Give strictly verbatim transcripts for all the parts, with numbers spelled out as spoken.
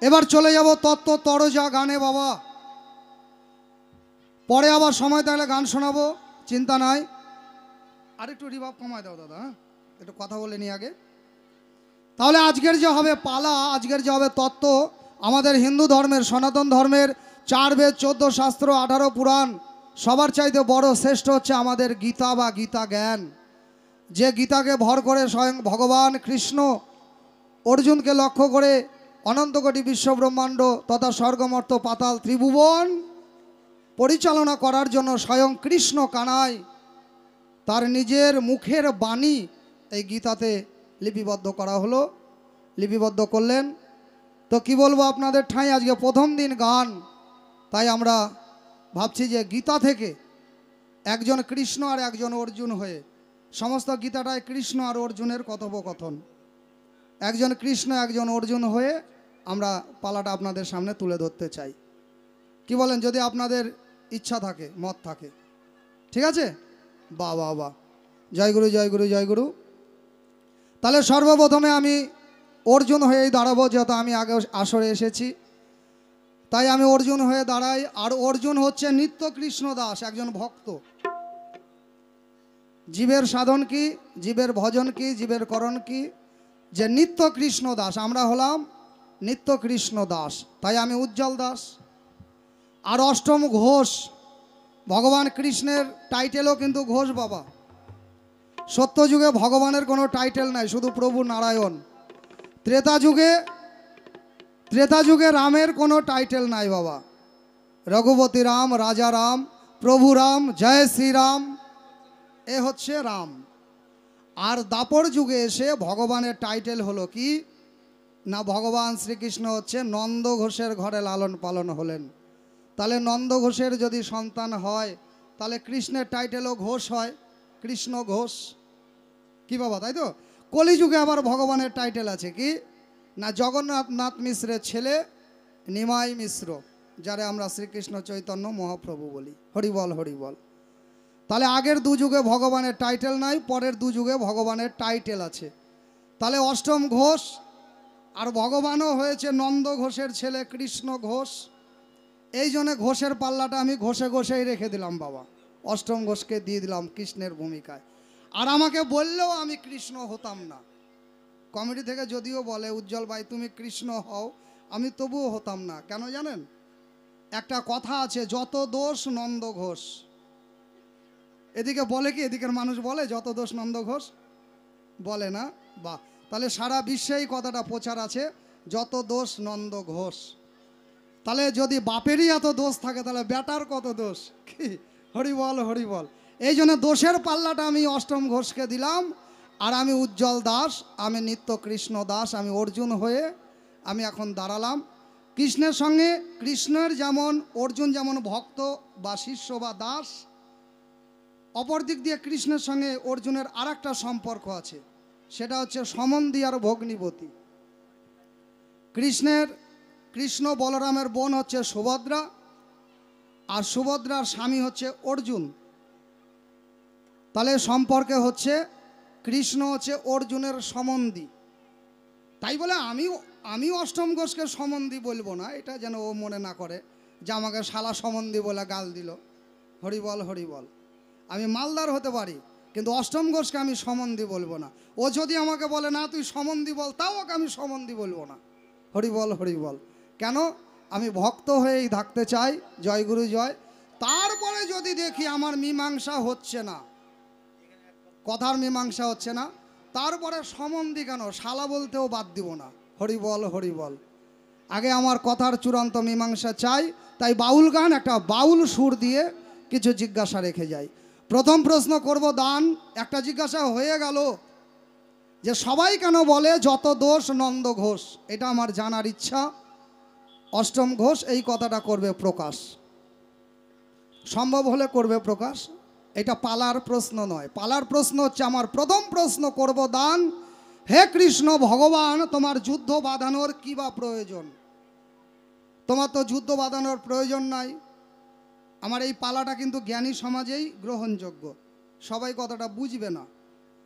এবার চলে যাব তত্ত্ব তরজা গানে বাবা, পরে আবার সময় থাকলে গান শোনাবো, চিন্তা নাই। আর একটু রিভাব কমায় দাও দাদা, হ্যাঁ একটু কথা বলে নি আগে। তাহলে আজকের যে হবে পালা, আজকের যে হবে তত্ত্ব, আমাদের হিন্দু ধর্মের সনাতন ধর্মের চার বেদ চোদ্দ শাস্ত্র আঠারো পুরাণ, সবার চাইতে বড় শ্রেষ্ঠ হচ্ছে আমাদের গীতা বা গীতা জ্ঞান। যে গীতাকে ভর করে স্বয়ং ভগবান কৃষ্ণ অর্জুনকে লক্ষ্য করে অনন্ত কোটি বিশ্ব ব্রহ্মাণ্ড তথা স্বর্গমর্ত পাতাল ত্রিভুবন পরিচালনা করার জন্য স্বয়ং কৃষ্ণ কানাই তার নিজের মুখের বাণী এই গীতাতে লিপিবদ্ধ করা হলো, লিপিবদ্ধ করলেন। তো কি বলবো আপনাদের ঠাঁই, আজকে প্রথম দিন গান, তাই আমরা ভাবছি যে গীতা থেকে একজন কৃষ্ণ আর একজন অর্জুন হয়ে, সমস্ত গীতাটায় কৃষ্ণ আর অর্জুনের কথোপকথন, একজন কৃষ্ণ একজন অর্জুন হয়ে আমরা পালাটা আপনাদের সামনে তুলে ধরতে চাই। কি বলেন, যদি আপনাদের ইচ্ছা থাকে, মত থাকে? ঠিক আছে, বাহ বাহ বাহ, জয় গুরু জয় গুরু জয় গুরু। তাহলে সর্বপ্রথমে আমি অর্জুন হয়েই দাঁড়াবো, যেহেতু আমি আগে আসরে এসেছি তাই আমি অর্জুন হয়ে দাঁড়াই। আর অর্জুন হচ্ছে নিত্য কৃষ্ণ দাস, একজন ভক্ত। জীবের সাধন কি, জীবের ভজন কি, জীবের করণ কি, যে নিত্য কৃষ্ণ দাস। আমরা হলাম নিত্য কৃষ্ণ দাস, তাই আমি উজ্জ্বল দাস। আর অষ্টম ঘোষ, ভগবান কৃষ্ণের টাইটেলও কিন্তু ঘোষ বাবা। সত্যযুগে ভগবানের কোনো টাইটেল নাই, শুধু প্রভু নারায়ণ। ত্রেতা যুগে ত্রেতা যুগে রামের কোনো টাইটেল নাই বাবা। রঘুপতি রাম, রাজা রাম, প্রভু রাম, জয় শ্রীরাম, এ হচ্ছে রাম। আর দাপর যুগে এসে ভগবানের টাইটেল হলো কি না, ভগবান শ্রীকৃষ্ণ হচ্ছে নন্দ ঘোষের ঘরে লালন পালন হলেন। তাহলে নন্দ ঘোষের যদি সন্তান হয় তাহলে কৃষ্ণের টাইটেলও ঘোষ হয়, কৃষ্ণ ঘোষ। কি বাবা, তাই তো? কলিযুগে আবার ভগবানের টাইটেল আছে কি না, জগন্নাথ নাথ মিশ্রের ছেলে নিমাই মিশ্র, যারে আমরা শ্রীকৃষ্ণ চৈতন্য মহাপ্রভু বলি। হরিবল হরিবল। তাহলে আগের দু যুগে ভগবানের টাইটেল নাই, পরের দু যুগে ভগবানের টাইটেল আছে। তাহলে অষ্টম ঘোষ, আর ভগবানও হয়েছে নন্দ ঘোষের ছেলে কৃষ্ণ ঘোষ। এই জন্য ঘোষের পাল্লাটা আমি ঘষে ঘষেই রেখে দিলাম বাবা, অষ্টম ঘোষকে দিয়ে দিলাম কৃষ্ণের ভূমিকায়। আর আমাকে বললেও আমি কৃষ্ণ হতাম না। কমিটি থেকে যদিও বলে উজ্জ্বল ভাই তুমি কৃষ্ণ হও, আমি তবুও হতাম না। কেন জানেন? একটা কথা আছে, যত দোষ নন্দ ঘোষ। এদিকে বলে কি, এদিকের মানুষ বলে যত দোষ নন্দ ঘোষ, বলে না? বা তাহলে সারা বিশ্বে এই কথাটা প্রচার আছে, যত দোষ নন্দ ঘোষ। তাহলে যদি বাপেরই এত দোষ থাকে তাহলে বেটার কত দোষ। কি হরিবল হরিবল। এই জন্য দোষের পাল্লাটা আমি অষ্টম ঘোষকে দিলাম। আর আমি উজ্জ্বল দাস, আমি নিত্য কৃষ্ণ দাস, আমি অর্জুন হয়ে আমি এখন দাঁড়ালাম কৃষ্ণের সঙ্গে। কৃষ্ণের যেমন অর্জুন যেমন ভক্ত বা শিষ্য বা দাস, অপর দিক দিয়ে কৃষ্ণের সঙ্গে অর্জুনের আর একটা সম্পর্ক আছে, সেটা হচ্ছে সমন্ধি আর ভগ্নিপতি। কৃষ্ণের কৃষ্ণ বলরামের বোন হচ্ছে সুভদ্রা, আর সুভদ্রার স্বামী হচ্ছে অর্জুন। তাহলে সম্পর্কে হচ্ছে কৃষ্ণ হচ্ছে অর্জুনের সম্বন্ধী। তাই বলে আমি আমি অষ্টম ঘোষকে সম্বন্ধী বলবো না, এটা যেন ও মনে না করে যে আমাকে শালা সম্বন্ধী বলে গাল দিল। হরিবল হরিবল। আমি মালদার হতে পারি, কিন্তু অষ্টম ঘোষকে আমি সম্বন্ধী বলবো না। ও যদি আমাকে বলে না তুই সম্বন্ধী বল, তাও ওকে আমি সম্বন্ধী বলবো না। হরিবল হরিবল। কেন? আমি ভক্ত হয়েই থাকতে চাই। জয় গুরু জয়। তারপরে যদি দেখি আমার মীমাংসা হচ্ছে না, কথার মীমাংসা হচ্ছে না, তারপরে সম্বন্ধী কেন, শালা বলতেও বাদ দিব না। হরিবল হরিবল। আগে আমার কথার চূড়ান্ত মীমাংসা চাই। তাই বাউল গান, একটা বাউল সুর দিয়ে কিছু জিজ্ঞাসা রেখে যাই। প্রথম প্রশ্ন করব দান। একটা জিজ্ঞাসা হয়ে গেল যে সবাই কেন বলে যত দোষ নন্দ ঘোষ, এটা আমার জানার ইচ্ছা। অষ্টম ঘোষ এই কথাটা করবে প্রকাশ, সম্ভব হলে করবে প্রকাশ। এটা পালার প্রশ্ন নয়। পালার প্রশ্ন হচ্ছে আমার প্রথম প্রশ্ন করব দান। হে কৃষ্ণ ভগবান, তোমার যুদ্ধ বাঁধানোর কি বা প্রয়োজন? তোমার তো যুদ্ধ বাঁধানোর প্রয়োজন নাই। আমার এই পালাটা কিন্তু জ্ঞানী সমাজেই গ্রহণযোগ্য, সবাই কথাটা বুঝবে না।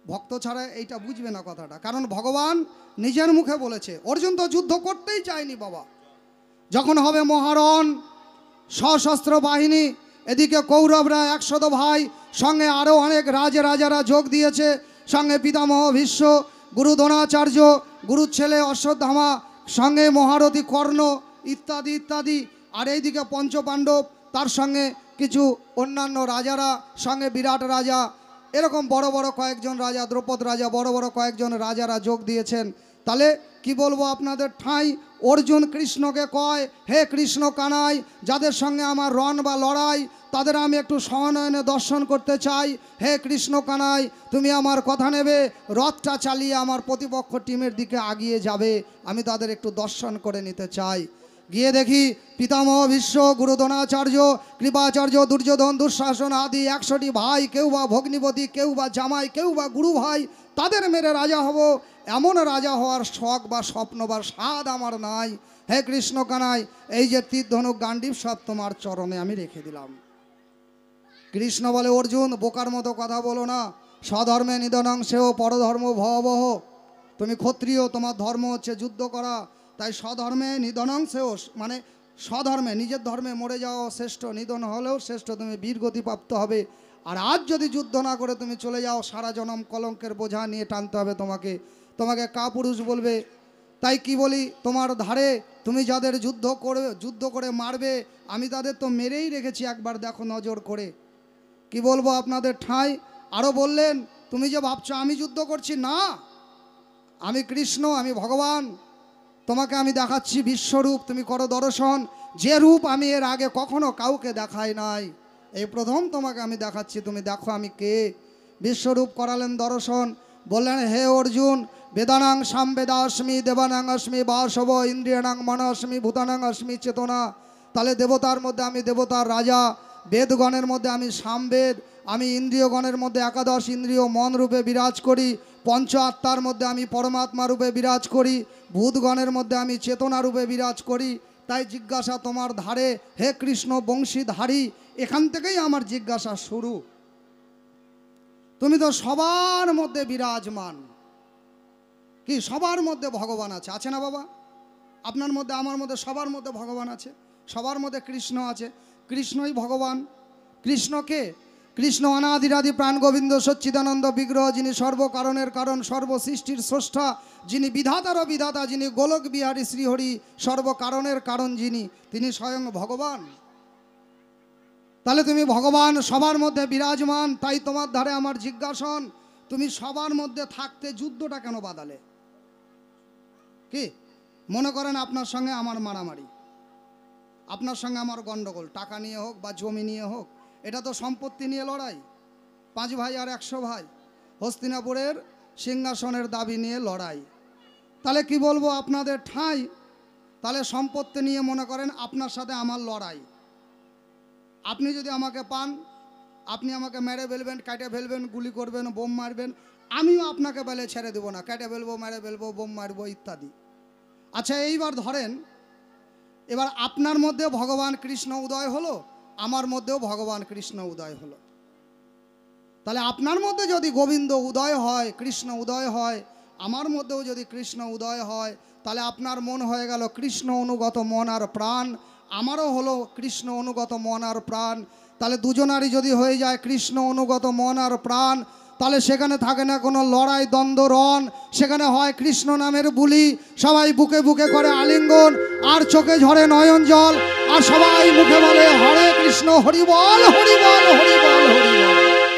ভক্ত ছাড়া এইটা বুঝবে না কথাটা, কারণ ভগবান নিজের মুখে বলেছে। অর্জুন তো যুদ্ধ করতেই চায়নি বাবা। যখন হবে মহারণ, সশস্ত্র বাহিনী, এদিকে কৌরবরা একশত ভাই, সঙ্গে আরও অনেক রাজে রাজারা যোগ দিয়েছে, সঙ্গে পিতামহ ভীষ্ম, গুরু দ্রোণাচার্য, গুরুর ছেলে অশ্বত্থামা, সঙ্গে মহারথী কর্ণ ইত্যাদি ইত্যাদি। আর এইদিকে পঞ্চপাণ্ডব, তার সঙ্গে কিছু অন্যান্য রাজারা, সঙ্গে বিরাট রাজা, এরকম বড় বড় কয়েকজন রাজা, দ্রৌপদ রাজা, বড় বড় কয়েকজন রাজারা যোগ দিয়েছেন। তাহলে কি বলবো আপনাদের ঠাঁই, অর্জুন কৃষ্ণকে কয়, হে কৃষ্ণ কানাই, যাদের সঙ্গে আমার রণ বা লড়াই তাদের আমি একটু সনয়নে দর্শন করতে চাই। হে কৃষ্ণ কানাই, তুমি আমার কথা নেবে, রথটা চালিয়ে আমার প্রতিপক্ষ টিমের দিকে আগিয়ে যাবে, আমি তাদের একটু দর্শন করে নিতে চাই। গিয়ে দেখি পিতামহ ভীষ্ম, গুরু দ্রোণাচার্য, কৃপাচার্য, দুর্যোধন, দুঃশাসন আদি একশোটি ভাই, কেউ বা ভগ্নিপতি, কেউ বা জামাই, কেউ বা গুরু ভাই, তাদের মেরে রাজা হব, এমন রাজা হওয়ার শখ বা স্বপ্ন বা স্বাদ আমার নাই। হে কৃষ্ণ কানাই, এই যে তীর ধনুক গান্ডীব সব তোমার চরণে আমি রেখে দিলাম। কৃষ্ণ বলে, অর্জুন বোকার মতো কথা বলো না, স্বধর্মে নিধনাংশেও পরধর্ম ভয়াবহ। তুমি ক্ষত্রিয়, তোমার ধর্ম হচ্ছে যুদ্ধ করা, তাই স্বধর্মে নিধনাংশেও, মানে স্বধর্মে নিজের ধর্মে মরে যাওয়া শ্রেষ্ঠ, নিধন হলেও শ্রেষ্ঠ, তুমি বীরগতি প্রাপ্ত হবে। আর আজ যদি যুদ্ধ না করে তুমি চলে যাও, সারা জনম কলঙ্কের বোঝা নিয়ে টানতে হবে তোমাকে, তোমাকে কাপুরুষ বলবে। তাই কি বলি, তোমার ধারে তুমি যাদের যুদ্ধ করে যুদ্ধ করে মারবে, আমি তাদের তো মেরেই রেখেছি, একবার দেখো নজর করে। কি বলবো আপনাদের ঠাঁই। আরও বললেন, তুমি যে ভাবছো আমি যুদ্ধ করছি, না, আমি কৃষ্ণ, আমি ভগবান, তোমাকে আমি দেখাচ্ছি বিশ্বরূপ, তুমি করো দর্শন, যে রূপ আমি এর আগে কখনো কাউকে দেখাই নাই, এই প্রথম তোমাকে আমি দেখাচ্ছি, তুমি দেখো আমি কে। বিশ্বরূপ করালেন দর্শন, বললেন, হে অর্জুন, বেদানাং সামবেদাস্মি দেবানাং অস্মি বাসব ইন্দ্রিয়ানাং মনস্মি ভূতানাং অস্মি চেতনা। তাহলে দেবতার মধ্যে আমি দেবতার রাজা, বেদগণের মধ্যে আমি সামবেদ, আমি ইন্দ্রিয়গণের মধ্যে একাদশ ইন্দ্রিয় মন রূপে বিরাজ করি, পঞ্চ আত্মার মধ্যে আমি পরমাত্মা রূপে বিরাজ করি, ভূতগণের মধ্যে আমি চেতনা রূপে বিরাজ করি। তাই জিজ্ঞাসা তোমার ধারে, হে কৃষ্ণ বংশীধারী, এখান থেকেই আমার জিজ্ঞাসা শুরু। তুমি তো সবার মধ্যে বিরাজমান, কি সবার মধ্যে ভগবান আছে, আছে না বাবা? আপনার মধ্যে, আমার মধ্যে, সবার মধ্যে ভগবান আছে, সবার মধ্যে কৃষ্ণ আছে। কৃষ্ণই ভগবান। কৃষ্ণকে, কৃষ্ণ অনাদিরাদি প্রাণ গোবিন্দ সচ্চিদানন্দ বিগ্রহ, যিনি সর্বকারণের কারণ, সর্বসৃষ্টির স্রষ্টা, যিনি বিধাতারও বিধাতা, যিনি গোলক বিহারী শ্রীহরি, সর্বকারণের কারণ যিনি, তিনি স্বয়ং ভগবান। তাহলে তুমি ভগবান, সবার মধ্যে বিরাজমান, তাই তোমার ধারে আমার জিজ্ঞাসন, তুমি সবার মধ্যে থাকতে যুদ্ধটা কেন বাঁধালে? কি মনে করেন আপনার সঙ্গে আমার মারামারি, আপনার সঙ্গে আমার গন্ডগোল, টাকা নিয়ে হোক বা জমি নিয়ে হোক, এটা তো সম্পত্তি নিয়ে লড়াই, পাঁচ ভাই আর একশো ভাই, হস্তিনাপুরের সিংহাসনের দাবি নিয়ে লড়াই। তাহলে কি বলবো আপনাদের ঠাঁই, তাহলে সম্পত্তি নিয়ে মনে করেন আপনার সাথে আমার লড়াই, আপনি যদি আমাকে পান, আপনি আমাকে মেরে ফেলবেন, কেটে ফেলবেন, গুলি করবেন, বোম মারবেন, আমিও আপনাকে বেলে ছেড়ে দেবো না, কেটে ফেলবো, মেরে ফেলবো, বোম মারবো ইত্যাদি। আচ্ছা, এইবার ধরেন, এবার আপনার মধ্যে ভগবান কৃষ্ণ উদয় হলো, আমার মধ্যেও ভগবান কৃষ্ণ উদয় হলো। তাহলে আপনার মধ্যে যদি গোবিন্দ উদয় হয়, কৃষ্ণ উদয় হয়, আমার মধ্যেও যদি কৃষ্ণ উদয় হয়, তাহলে আপনার মন হয়ে গেল কৃষ্ণ অনুগত মন আর প্রাণ, আমারও হলো কৃষ্ণ অনুগত মন আর প্রাণ। তাহলে দুজনারই যদি হয়ে যায় কৃষ্ণ অনুগত মন আর প্রাণ, তাহলে সেখানে থাকে না কোনো লড়াই দ্বন্দ্ব রণ, সেখানে হয় কৃষ্ণ নামের বুলি, সবাই বুকে বুকে করে আলিঙ্গন, আর চোখে ঝরে নয়ন জল, আর সবাই মুখে বলে হরে কৃষ্ণ, হরি বল, হরি বল, হরি বল, হরি বল।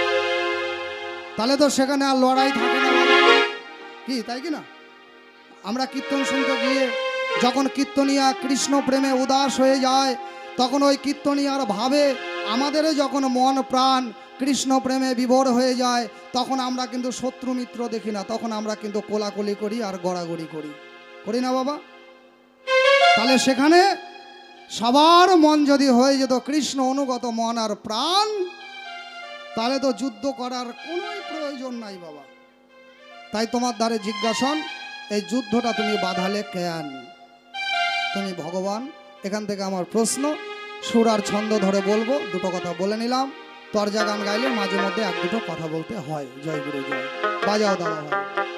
তাহলে তো সেখানে আর লড়াই থাকে না, কি তাই কি না? আমরা কীর্তন শুনতে গিয়ে যখন কীর্তনিয়া কৃষ্ণ প্রেমে উদাস হয়ে যায়, তখন ওই কীর্তনিয়ার ভাবে আমাদেরও যখন মন প্রাণ কৃষ্ণ প্রেমে বিভোর হয়ে যায়, তখন আমরা কিন্তু শত্রু মিত্র দেখি না, তখন আমরা কিন্তু কোলাকুলি করি আর গড়াগড়ি করি, করি না বাবা? তাহলে সেখানে সবার মন যদি হয়ে যেত কৃষ্ণ অনুগত মন আর প্রাণ, তাহলে তো যুদ্ধ করার কোনো প্রয়োজন নাই বাবা। তাই তোমার দ্বারে জিজ্ঞাসন, এই যুদ্ধটা তুমি বাধালে কেন? তুমি ভগবান। এখান থেকে আমার প্রশ্ন, সুর আর ছন্দ ধরে বলবো, দুটো কথা বলে নিলাম। তরজা গান গাইলে মাঝে মধ্যে এক দুটো কথা বলতে হয়। জয় গুরু জয়। বাজাও দাদা ভাই।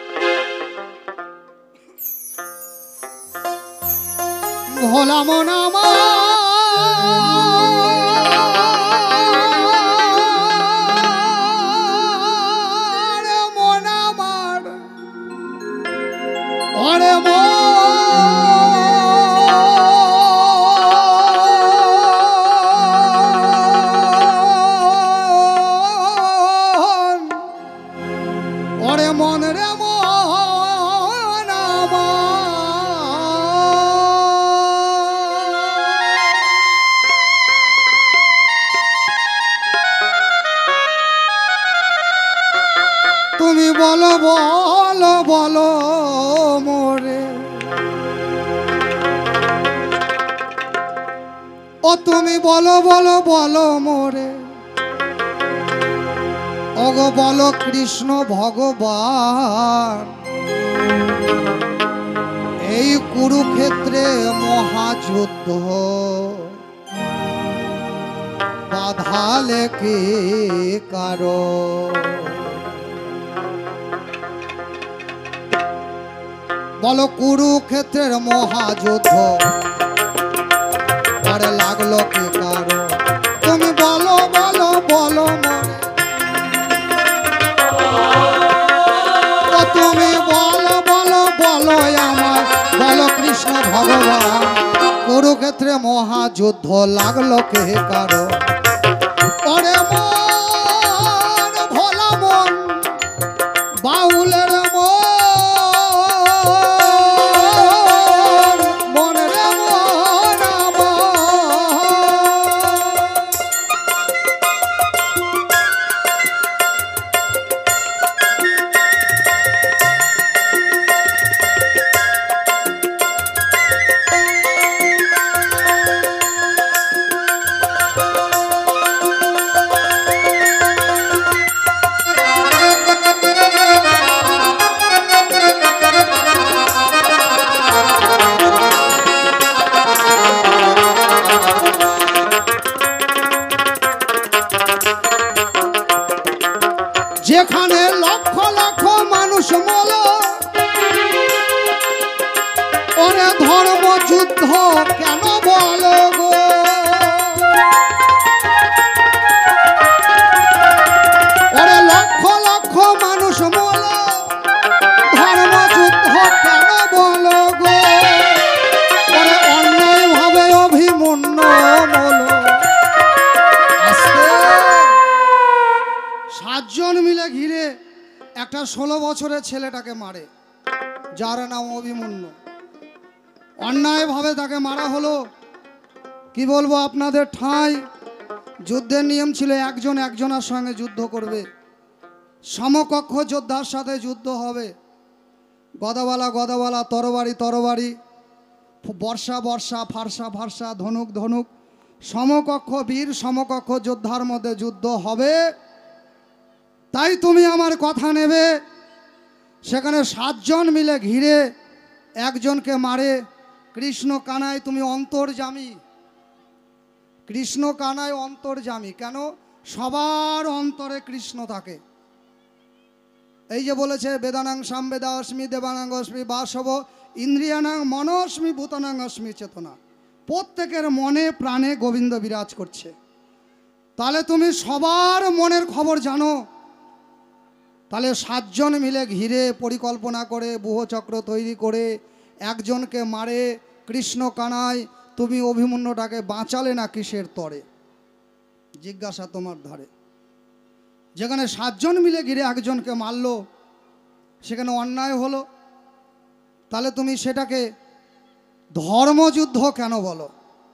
ভোলা মন আমার মন আমার ওরে মন ওরে মন রে মন তুমি বলো বলো বলো মোরে ও তুমি বলো বলো বলো মোরে ওগো বলো কৃষ্ণ ভগবান এই কুরুক্ষেত্রে মহাযুদ্ধ বাধালে কি কারো বলো কুরুক্ষেত্রের মহাযুদ্ধ পরে লাগলো কি কারো তুমি বলো বলো বলো তুমি বলো বলো বলো আমার বলো কৃষ্ণ ভগবান কুরুক্ষেত্রে মহাযুদ্ধ লাগলো কে কারো ওরে মন ভোলা মন বাউলের মন মনের মন আমার যেখানে লক্ষ লক্ষ মানুষ মল ওরে ধর্ম যুদ্ধ কেন বলো গো ওরে লক্ষ লক্ষ মানুষ মল ধর্ম যুদ্ধ কেন বলো গো ওরে অন্যায় ভাবে অভিমন্য মল সাতজন মিলে ঘিরে একটা ষোলো বছরের ছেলেটাকে মারে যার নাম অভিমন্যু অন্যায়ভাবে তাকে মারা হলো কি বলবো আপনাদের ঠাঁই যুদ্ধের নিয়ম ছিল একজন একজনের সঙ্গে যুদ্ধ করবে সমকক্ষ যোদ্ধার সাথে যুদ্ধ হবে গদাওয়ালা গদাওয়ালা তরবারি তরবারি বর্ষা বর্ষা ফারসা ফারসা ধনুক ধনুক সমকক্ষ বীর সমকক্ষ যোদ্ধার মধ্যে যুদ্ধ হবে তাই তুমি আমার কথা নেবে সেখানে সাতজন মিলে ঘিরে একজনকে মারে কৃষ্ণ কানায় তুমি অন্তর্যামী কৃষ্ণ কানায় অন্তর্যামী কেন সবার অন্তরে কৃষ্ণ থাকে এই যে বলেছে বেদানাং সামবেদা অস্মি দেবানাং অস্মি বাসব ইন্দ্রিয়ানাং মনস্মি ভূতানাং অস্মি চেতনা প্রত্যেকের মনে প্রাণে গোবিন্দ বিরাজ করছে তাহলে তুমি সবার মনের খবর জানো তাহলে সাতজন মিলে ঘিরে পরিকল্পনা করে ব্যূহচক্র তৈরি করে একজনকে মারে কৃষ্ণ কানায় তুমি অভিমন্যুটাকে বাঁচালে না কিসের তরে জিজ্ঞাসা তোমার ধারে যেখানে সাতজন মিলে ঘিরে একজনকে মারলো সেখানে অন্যায় হলো তাহলে তুমি সেটাকে ধর্মযুদ্ধ কেন বলো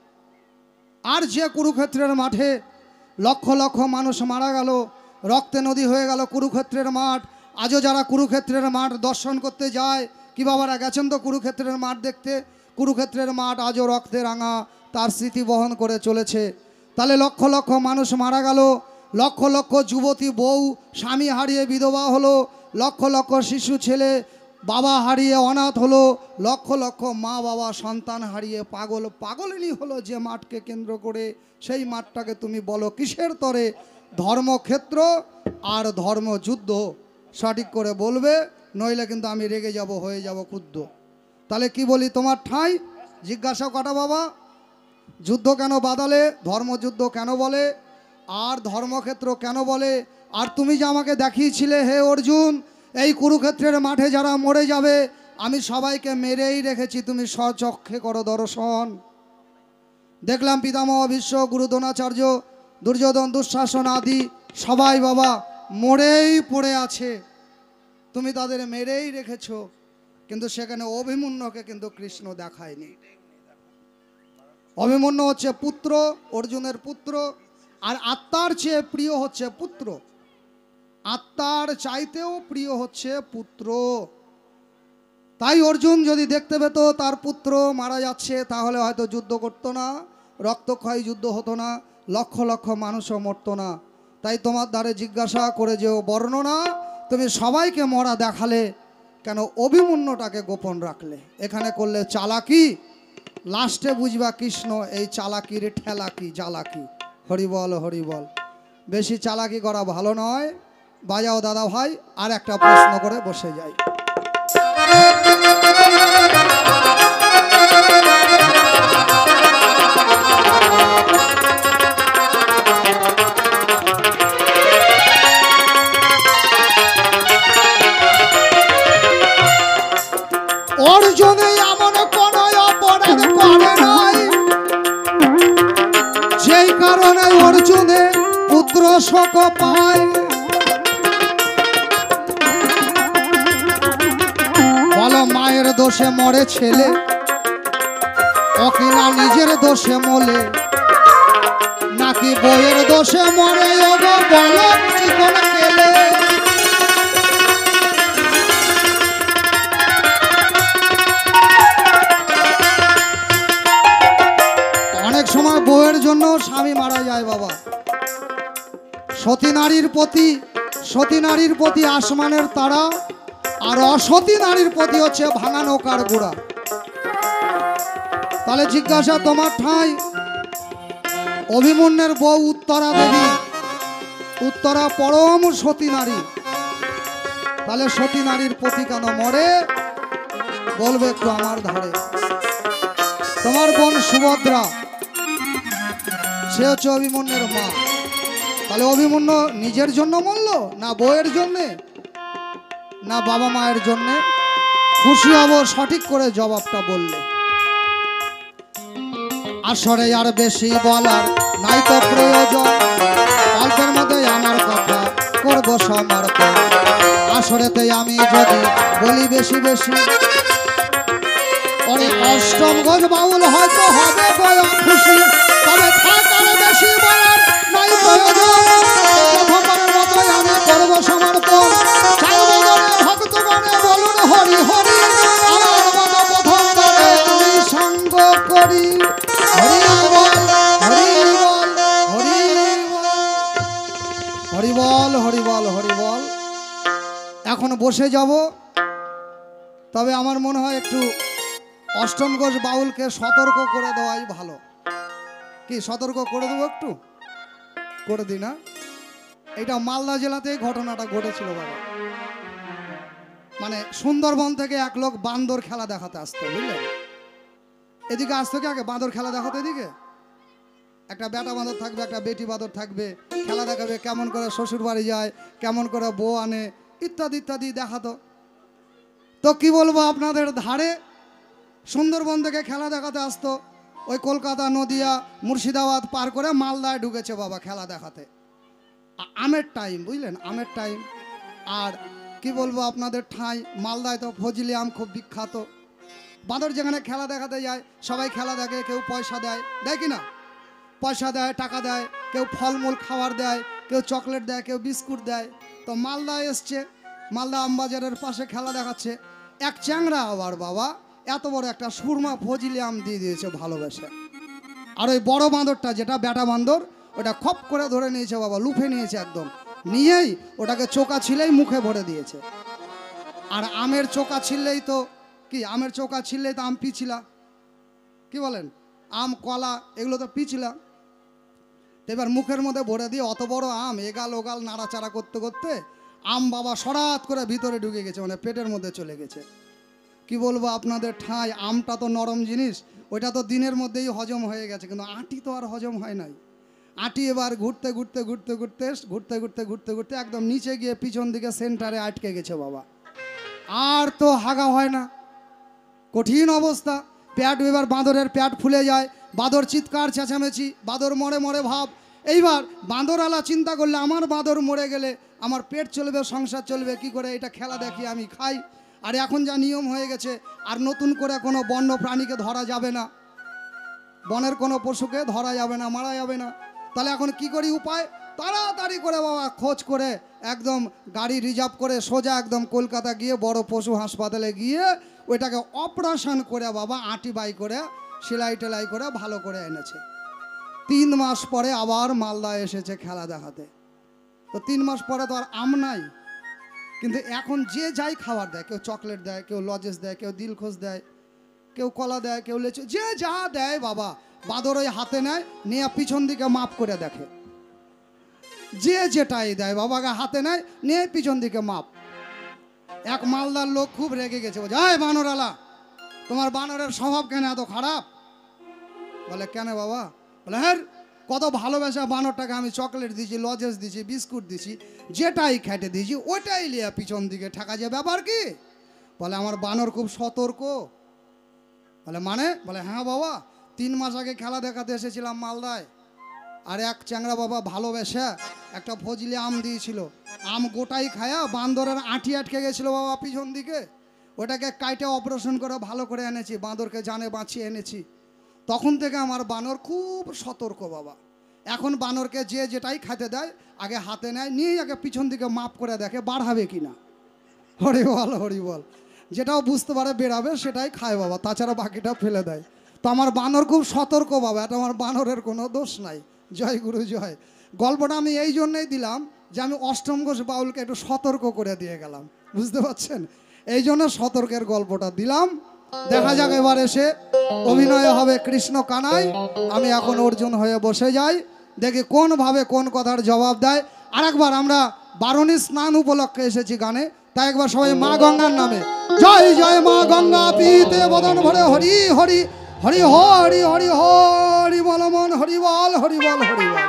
আর যে কুরুক্ষেত্রের মাঠে লক্ষ লক্ষ মানুষ মারা গেল রক্তে নদী হয়ে গেল কুরুক্ষেত্রের মাঠ আজও যারা কুরুক্ষেত্রের মাঠ দর্শন করতে যায় কি বাবারা গেছেন তো কুরুক্ষেত্রের মাঠ দেখতে কুরুক্ষেত্রের মাঠ আজও রক্তে রাঙা তার স্মৃতি বহন করে চলেছে তাহলে লক্ষ লক্ষ মানুষ মারা গেল লক্ষ লক্ষ যুবতী বউ স্বামী হারিয়ে বিধবা হলো লক্ষ লক্ষ শিশু ছেলে বাবা হারিয়ে অনাথ হলো লক্ষ লক্ষ মা বাবা সন্তান হারিয়ে পাগল পাগলিনী হলো যে মাঠকে কেন্দ্র করে সেই মাঠটাকে তুমি বলো কিসের তরে ধর্মক্ষেত্র আর ধর্মযুদ্ধ সঠিক করে বলবে, নইলে কিন্তু আমি রেগে যাব, হয়ে যাব ক্ষুব্ধ। তাহলে কি বলি তোমার ঠাঁই? জিজ্ঞাসা কটা বাবা, যুদ্ধ কেন বাদালে, ধর্মযুদ্ধ কেন বলে, আর ধর্মক্ষেত্র কেন বলে? আর তুমি যে আমাকে দেখিয়েছিলে হে অর্জুন, এই কুরুক্ষেত্রের মাঠে যারা মরে যাবে আমি সবাইকে মেরেই রেখেছি, তুমি স্বচক্ষে করো দর্শন। দেখলাম পিতামহ ভীষ্ম, গুরু দ্রোণাচার্য, দুর্যোধন, দুঃশাসন আদি সবাই বাবা মরেই পড়ে আছে, তুমি তাদের মেরেই রেখেছো। কিন্তু সেখানে অভিমন্যুকে কিন্তু কৃষ্ণ দেখায়নি। অভিমন্যু হচ্ছে পুত্র, অর্জুনের পুত্র, আর আত্মার চেয়ে প্রিয় হচ্ছে পুত্র, আত্মার চাইতেও প্রিয় হচ্ছে পুত্র। তাই অর্জুন যদি দেখতে পেত তার পুত্র মারা যাচ্ছে, তাহলে হয়তো যুদ্ধ করতো না, রক্তক্ষয়ী যুদ্ধ হতো না, লক্ষ লক্ষ মানুষও মরতো না। তাই তোমার দ্বারে জিজ্ঞাসা করে যে বর্ণনা, তুমি সবাইকে মরা দেখালে কেন, অভিমন্যুটাকে গোপন রাখলে? এখানে করলে চালাকি, লাস্টে বুঝবা কৃষ্ণ এই চালাকির ঠেলা কি, জ্বালাকি। হরিবল হরিবল, বেশি চালাকি করা ভালো নয়। বাজাও দাদা ভাই, আর একটা প্রশ্ন করে বসে যাই। অর্জুনে এমন কোন অপরাধ করে নাই যেই কারণে অর্জুনে পুত্র শোক পায়। বলো মায়ের দোষে মরে ছেলে, অকিনা নিজের দোষে মলে, নাকি বইয়ের দোষে মরে ওগো বলো চিকন কেলে। অনেক সময় বউয়ের জন্য স্বামী মারা যায় বাবা। সতী নারীর প্রতি, সতী নারীর প্রতি আসমানের তারা, আর অসতী নারীর প্রতি হচ্ছে ভাঙা নৌকার গোড়া। তাহলে জিজ্ঞাসা তোমার ঠাঁই, অভিমন্যুর বউ উত্তরা দেবী, উত্তরা পরম সতী নারী, তাহলে সতী নারীর প্রতি কেন মরে বলবে একটু আমার ধারে। তোমার বোন সুভদ্রা, সে হচ্ছে অভিমন্যুর মা, তাহলে অভিমন্যু নিজের জন্য মরল না বউয়ের জন্যে না বাবা মায়ের জন্যে? খুশি হব সঠিক করে জবাবটা বললে। আসরে আর বেশি বলার নাই তো প্রয়োজন, অল্পের মধ্যে আমার কথা করবো সমর্পণ। আসরেতে আমি যদি বলি বেশি বেশি, পরে অষ্টম গজ বাউল হয়তো হবে বয়া খুশি, তবে থাকার বেশি বলার নাই প্রয়োজন। প্রথমবারের মতোই আমি করবো সমর্পণ, চাইব গণে ভক্তগণে বলুন হরি হরি, আমার মত প্রথমবারে আমি সঙ্গ করি। হরি বল হরি বল হরি হরি বল হরি বল হরি বল। এখন বসে যাব, তবে আমার মনে হয় একটু অষ্টম ঘোষ বাউলকে সতর্ক করে দেওয়াই ভালো। কি সতর্ক করে দেবো? একটু করে দিই না? এটা মালদা জেলাতেই ঘটনাটা ঘটেছিল বাবা। মানে সুন্দরবন থেকে এক লোক বান্দর খেলা দেখাতে আসতো, বুঝলেন? এদিকে আসতো কি আগে বাঁদর খেলা দেখাতো, এদিকে একটা বেটা বাঁদর থাকবে, একটা বেটি বাঁদর থাকবে, খেলা দেখাবে, কেমন করে শ্বশুর বাড়ি যায়, কেমন করে বউ আনে, ইত্যাদি ইত্যাদি দেখাতো। তো কি বলবো আপনাদের, ধারে সুন্দরবন থেকে খেলা দেখাতে আসতো, ওই কলকাতা নদিয়া মুর্শিদাবাদ পার করে মালদায় ঢুকেছে বাবা খেলা দেখাতে। আমের টাইম, বুঝলেন, আমের টাইম। আর কি বলবো আপনাদের ঠাঁই, মালদায় তো ফজলি আম খুব বিখ্যাত। বাঁদর যেখানে খেলা দেখাতে যায় সবাই খেলা দেখে, কেউ পয়সা দেয়, দেয় কি না? পয়সা দেয়, টাকা দেয়, কেউ ফলমূল খাবার দেয়, কেউ চকলেট দেয়, কেউ বিস্কুট দেয়। তো মালদায় এসছে, মালদা আমবাজারের পাশে খেলা দেখাচ্ছে, এক চ্যাংরা আবার বাবা এত বড় একটা সুরমা ফজলি আম দিয়ে দিয়েছে ভালোবেসে। আর ওই বড় বাঁদরটা যেটা বেটা বাঁদর, ওটা খপ করে ধরে নিয়েছে বাবা, লুফে নিয়েছে একদম, নিয়েই ওটাকে চোকা ছিলেই মুখে ভরে দিয়েছে। আর আমের চোকা ছিললেই তো কি, আমের চোকা ছিললেই তো আম পিছিলা, কি বলেন? আম কলা এগুলো তো পিছিলা। এবার মুখের মধ্যে ভরে দিয়ে অত বড় আম এগাল ওগাল নাড়াচাড়া করতে করতে আম বাবা সরাত করে ভিতরে ঢুকে গেছে, মানে পেটের মধ্যে চলে গেছে। কি বলবো আপনাদের ঠাঁই, আমটা তো নরম জিনিস, ওইটা তো দিনের মধ্যেই হজম হয়ে গেছে, কিন্তু আটি তো আর হজম হয় নাই। আটি এবার ঘুরতে ঘুরতে ঘুরতে ঘুরতে ঘুরতে ঘুরতে ঘুরতে ঘুরতে একদম নিচে গিয়ে পিছন দিকে সেন্টারে আটকে গেছে বাবা। আর তো হাগা হয় না, কঠিন অবস্থা। প্যাট এবার বাঁদরের প্যাট ফুলে যায়, বাঁদর চিৎকার চেঁচামেচি, বাঁদর মরে মরে ভাব। এইবার বাঁদরওয়ালা চিন্তা করলে আমার বাঁদর মরে গেলে আমার পেট চলবে, সংসার চলবে কি করে, এটা খেলা দেখি আমি খাই। আর এখন যা নিয়ম হয়ে গেছে আর নতুন করে কোনো বন্য প্রাণীকে ধরা যাবে না, বনের কোনো পশুকে ধরা যাবে না, মারা যাবে না। তাহলে এখন কি করি উপায়? তাড়াতাড়ি করে বাবা খোঁজ করে একদম গাড়ি রিজার্ভ করে সোজা একদম কলকাতা গিয়ে বড় পশু হাসপাতালে গিয়ে ওইটাকে অপারেশন করে বাবা আঁটি বাই করে সেলাই টেলাই করে ভালো করে এনেছে। তিন মাস পরে আবার মালদা এসেছে খেলা দেখাতে। তো তিন মাস পরে তো আর আম নাই, কিন্তু এখন যে যাই খাবার দেয়, কেউ চকলেট দেয়, কেউ লজেস দেয়, কেউ দিলখোশ দেয়, কেউ কলা দেয়, কেউ লেচু, যে যা দেয় বাবা বাঁদর ওই হাতে নেয়, নিয়ে পিছন দিকে মাপ করে দেখে। যে যেটাই দেয় বাবাকে হাতে নেয়, নিয়ে পিছন দিকে মাপ। এক মালদার লোক খুব রেগে গেছে, বলছে এই বানরালা, তোমার বানরের স্বভাব কেন এত খারাপ? বলে কেন বাবা? বলে হ্যাঁ, কত ভালোবাসা বানরটাকে আমি চকলেট দিয়েছি, লজেস দিয়েছি, বিস্কুট দিয়েছি, যেটাই খেটে দিয়েছি ওটাই লিয়া পিছন দিকে ঠেকা যায়, ব্যাপার কি? বলে আমার বানর খুব সতর্ক। বলে মানে? বলে হ্যাঁ বাবা, তিন মাস আগে খেলা দেখাতে এসেছিলাম মালদায়, আর এক চ্যাংড়া বাবা ভালোবেসে একটা ফজলি আম দিয়েছিল, আম গোটাই খায়া বান্দরের আঁটি আটকে গেছিল বাবা পিছন দিকে, ওটাকে কাইটে অপারেশন করে ভালো করে এনেছি, বাঁদরকে জানে বাঁচিয়ে এনেছি। তখন থেকে আমার বানর খুব সতর্ক বাবা। এখন বানরকে যে যেটাই খেতে দেয় আগে হাতে নেয়, নিয়ে আগে পিছন দিকে মাপ করে দেখে বাড়াবে কিনা। হরি বল হরি বল, যেটাও বুঝতে পারে বেরাবে সেটাই খায় বাবা, তাছাড়া বাকিটা ফেলে দেয়। তো আমার বানর খুব সতর্ক বাবা, এটা আমার বানরের কোনো দোষ নাই। জয় গুরু জয়। গল্পটা আমি এই জন্যই দিলাম যে আমি অষ্টম ঘোষ বাউলকে একটু সতর্ক করে দিয়ে গেলাম, বুঝতে পারছেন? এই জন্য সতর্কের গল্পটা দিলাম। দেখা যাক এবার এসে অভিনয় হবে কৃষ্ণ কানাই। আমি এখন অর্জুন হয়ে বসে যাই, দেখি কোন ভাবে কোন কথার জবাব দেয়। আরেকবার আমরা বারণী স্নান উপলক্ষে এসেছি গানে, তাই একবার সবাই মা গঙ্গার নামে জয় জয় মা গঙ্গা পিতে বদন ভরে হরি হরি হরি হরি হরি হরি বল মন হরি বল হরি বল হরি বল।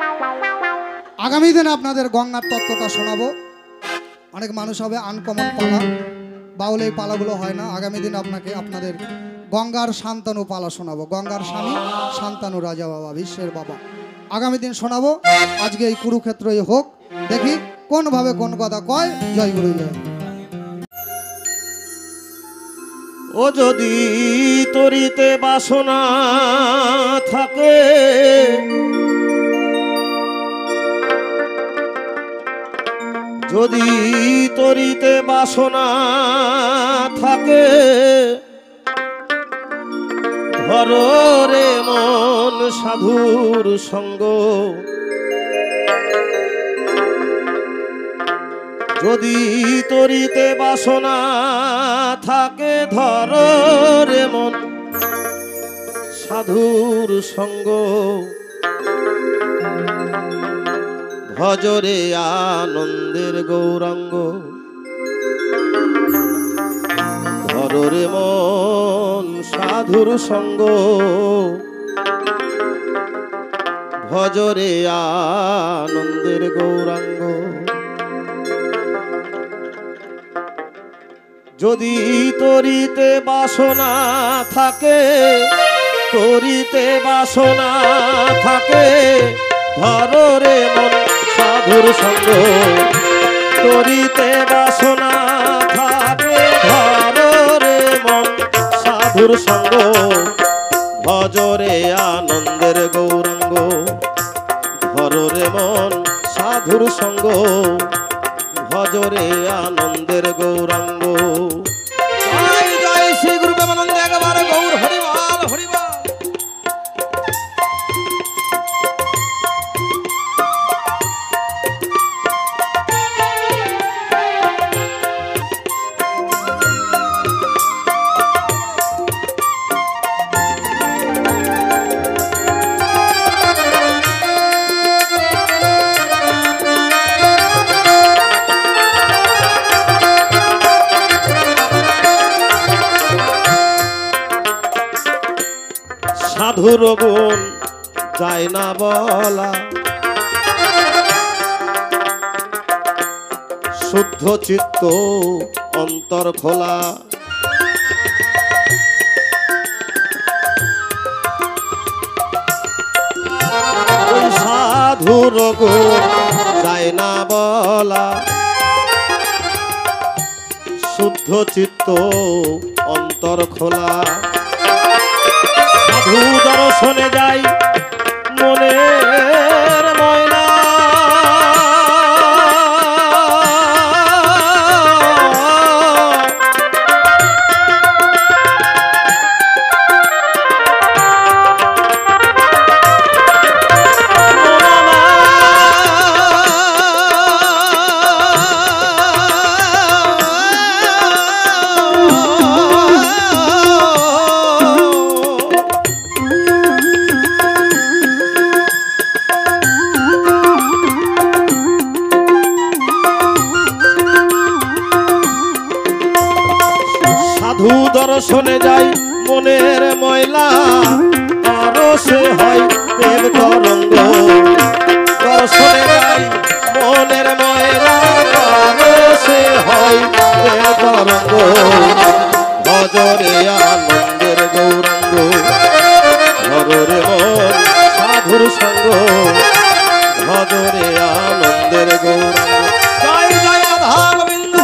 আগামী দিনে আপনাদের গঙ্গার তত্ত্বটা শোনাবো। অনেক মানুষ হবে আনকমন পালা, বাউল এই পালাগুলো হয় না। আগামী দিন আপনাকে আপনাদের গঙ্গার শান্তানু পালা শোনাবো। গঙ্গার স্বামী শান্তানু রাজা বাবা, বিশ্বের বাবা, আগামী দিন শোনাবো। আজকে এই কুরুক্ষেত্রই হোক, দেখি কোন ভাবে কোন কথা কয়। জয় গুরু জয়। ও যদি তরিতে বাসনা থাকে, যদি তরিতে বাসনা থাকে, ধরো রে মন সাধুর সঙ্গ। যদি তরিতে বাসনা থাকে, ধরো রে মন সাধুর সঙ্গ। ভজরে আনন্দের গৌরাঙ্গ, ধরো রে মন সাধুর সঙ্গ। ভজরে আনন্দের গৌরাঙ্গ। যদি তরিতে বাসনা থাকে, তরিতে বাসনা থাকে, ধরো রে মন সাধুর সঙ্গ। তরিতে বাসনা থাকে, ধরো রে মন সাধুর সঙ্গ। ভজরে আনন্দের গৌরাঙ্গ, ধরো রে মন সাধুর সঙ্গ। ভজরে আনন্দের গৌরাঙ্গ। জয় জয় শ্রী গুরু প্রেমানন্দ একেবারে গৌর হরিবল হরিবল। সাধুর গুণ যায় না বলা, শুদ্ধ চিত্ত অন্তর খোলা। ওই সাধুর গুণ যায় না বলা, শুদ্ধ চিত্ত অন্তর খোলা। সাধু দর্শনে যাই মনের ময়লা, সাধু দর্শনে যাই মনের ময়লা, পরশে হয় প্রেম তরঙ্গ। দর্শনে যাই মনের ময়লা, পরশে হয় প্রেম তরঙ্গ। ভজরে আনন্দের গৌরাঙ্গ, ধরে মন সাধুর সঙ্গ। ভজরে আনন্দের গৌরাঙ্গ। জয় জয় রাধা গোবিন্দ।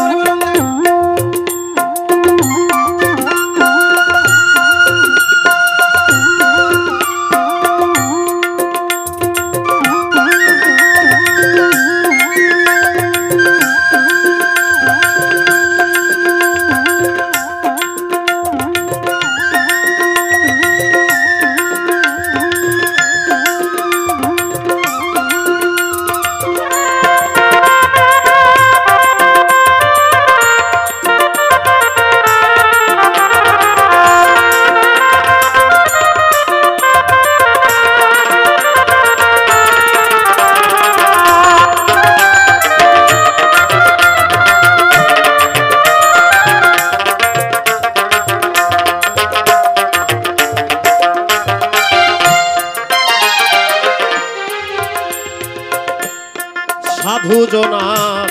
সাধু জনার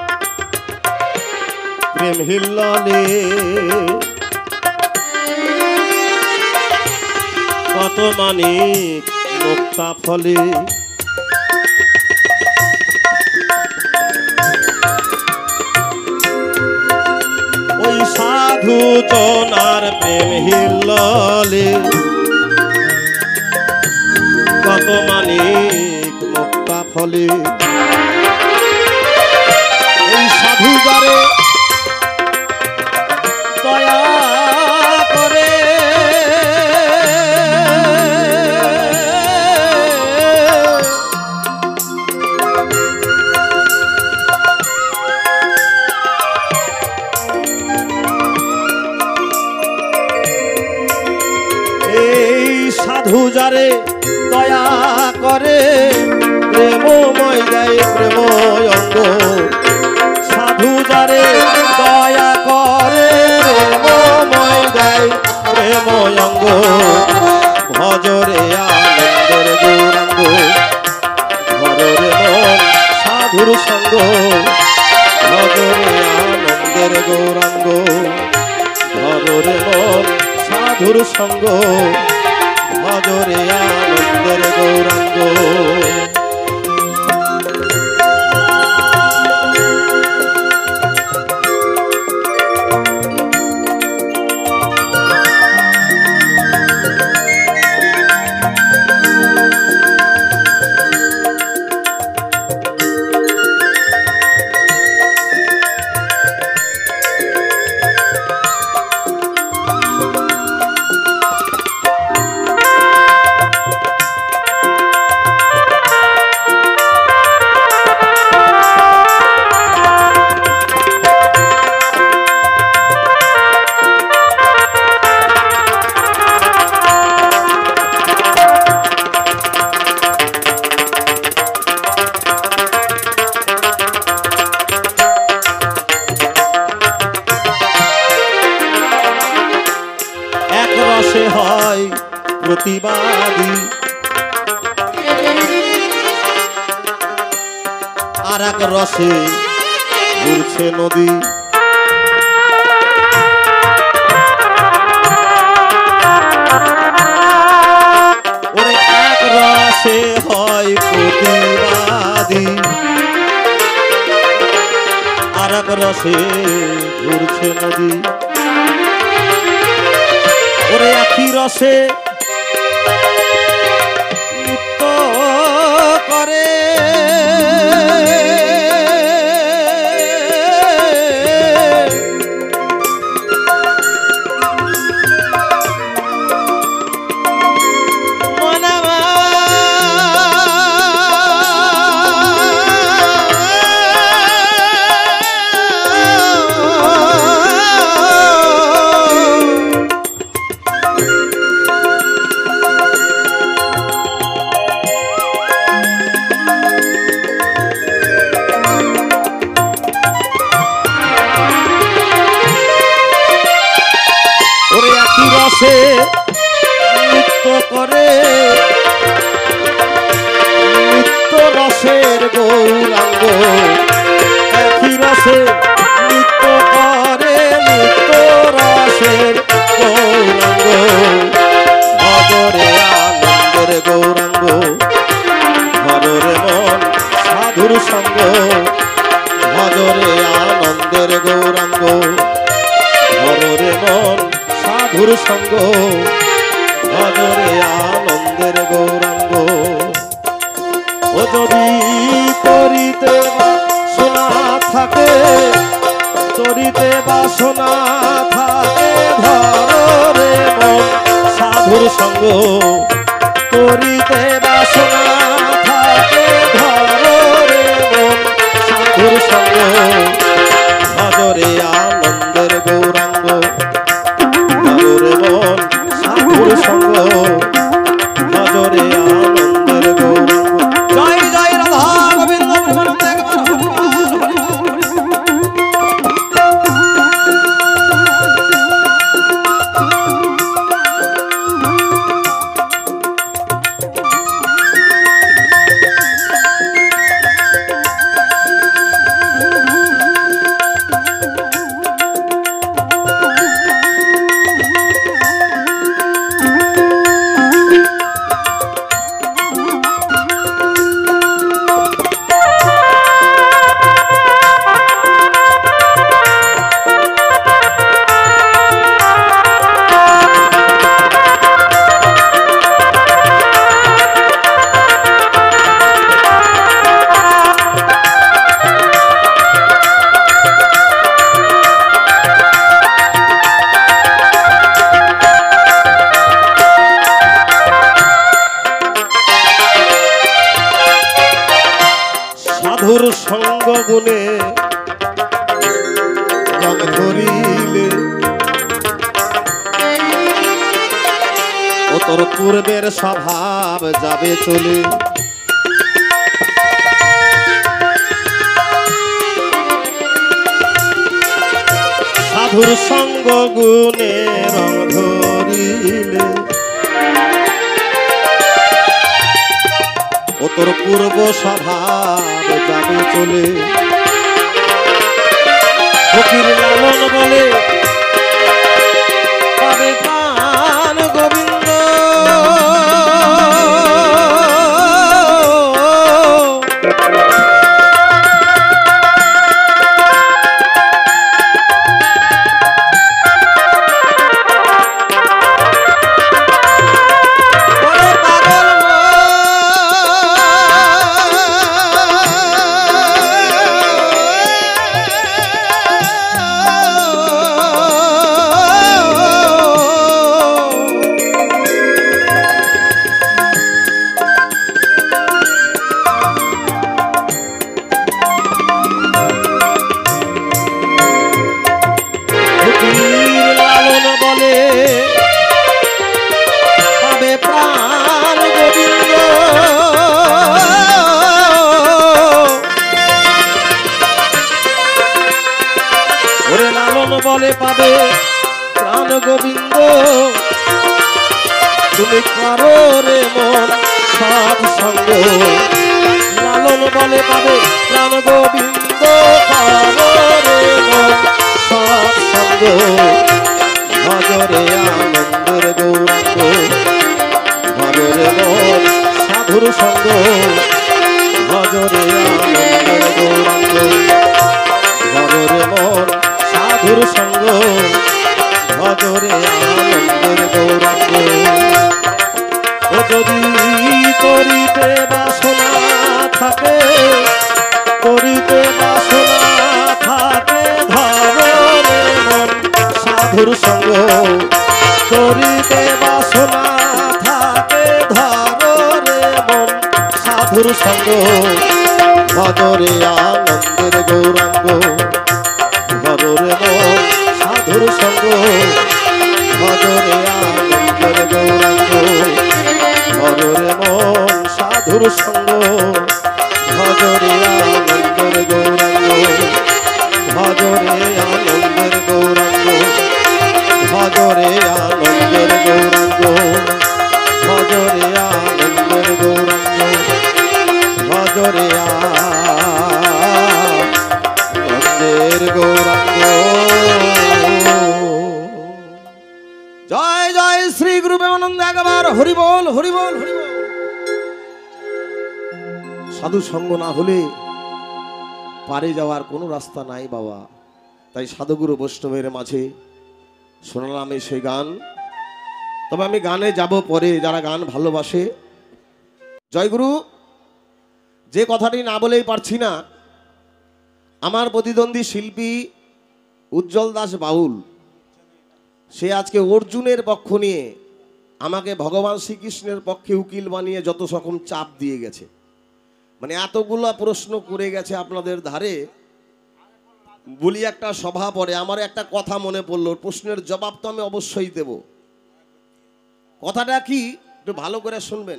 প্রেম হিল্লালে, কত মানিক মুক্তা ফলে। ওই সাধু জনার প্রেম হিল্লালে, কত মানিক মুক্তা ফলে। এই সাধু যারে দয়া করে, এই সাধু যারে দয়া করে, প্রেমময় দেয় প্রেময় অঙ্গ। সাধু যারে দয়া করে, প্রেমময় দেয় প্রেময় অঙ্গ। ভজরে আনন্দের গৌরাঙ্গ, ধরে মন সাধুর সঙ্গ। ভজরে আনন্দের গৌরাঙ্গ, ধরে মন সাধুর সঙ্গ। ভজরে আনন্দের গৌরাঙ্গ। আর এক রসে ঘুরছে নদী। ওরে এক রসে হয় প্রতিবাদী, আর এক রসে ঘুরছে নদী। ওরে একই রসে নৃত্য করে, রসে নৃত্য করে, নৃত্য রসের গৌরাঙ্গ। একই রসে নৃত্য করে, নৃত্য রসের গৌরাঙ্গ। ভজরে আনন্দের গৌরাঙ্গ, ভজরে মন সাধুর সঙ্গ। ভজরে আনন্দের গৌরাঙ্গ, ভজরে মন সাধুর সঙ্গ। ভজরে আনন্দের গৌরাঙ্গ। ও যদি তরিতে বাসনা থাকে, তরিতে বাসনা থাকে, ধরে মন সাধুর সঙ্গ। তরিতে বাসনা থাকে, ধরে মন সাধুর সঙ্গ। ভজরে আনন্দের গৌরাঙ্গ, ভজরে মন সাধুর সঙ্গ। ভজরে আনন্দের গৌরাঙ্গ। জয় জয় রাধা গোবিন্দ। সাধুর সঙ্গ গুণে রং ধরিলে, ও তোর পূর্বের স্বভাব যাবে চলে। সাধুর সঙ্গ গুণে রং ধরিলে, ও তোর পূর্ব স্বভাব যাবে চলে। ফকির লালন বলে পাবে প্রাণ গোবিন্দ। বলে পাবে প্রাণ গোবিন্দ। তুমি করো রে মন সৎ সঙ্গ, লালন বলে পাবে প্রাণ গোবিন্দ করে মন সৎসঙ্গ ভজরে আনন্দের গৌরাঙ্গ ভজরে মন সাধুর সঙ্গ ভজরে আনন্দের গৌরাঙ্গ ভজরে মন সাধুর সঙ্গ ভজরে আনন্দের গৌরাঙ্গ ও যদি করিতে বাসনা থাকে করিতে বাসনা থাকে ধরে মন সাধুর সঙ্গ করিতে বাসনা থাকে ধরে মন সাধুর সঙ্গ ভজরে আনন্দের গৌরাঙ্গ ভজরে মন সাধুর সঙ্গ ভজরে আনন্দের গৌরাঙ্গ ভজরে মন সাধুর সঙ্গ ভজরে আনন্দের গৌরাঙ্গ ভজরে আনন্দের গৌরাঙ্গ ভজরে আনন্দের গৌরাঙ্গ ভজরে আনন্দের গৌরাঙ্গ ভজরে আনন্দের গৌরাঙ্গ। জয় জয় শ্রী গুরু প্রেমানন্দ একবার হরি বল হরি বল হরি বল। সাধু সঙ্গ না হলে পারে যাওয়ার কোনো রাস্তা নাই বাবা। তাই সাধুগুরু বৈষ্ণবের মাঝে শোনালাম এই সেই গান। তবে আমি গানে যাব পরে, যারা গান ভালোবাসে। জয়গুরু, যে কথাটি না বলেই পারছি না, আমার প্রতিদ্বন্দ্বী শিল্পী উজ্জ্বল দাস বাউল, সে আজকে অর্জুনের পক্ষ নিয়ে আমাকে ভগবান শ্রীকৃষ্ণের পক্ষে উকিল বানিয়ে যত রকম চাপ দিয়ে গেছে। মানে এতগুলা প্রশ্ন করে গেছে আপনাদের ধারে। বলি একটা সভা পরে আমার একটা কথা মনে পড়লো, প্রশ্নের জবাব তো আমি অবশ্যই দেব। কথাটা কি একটু ভালো করে শুনবেন।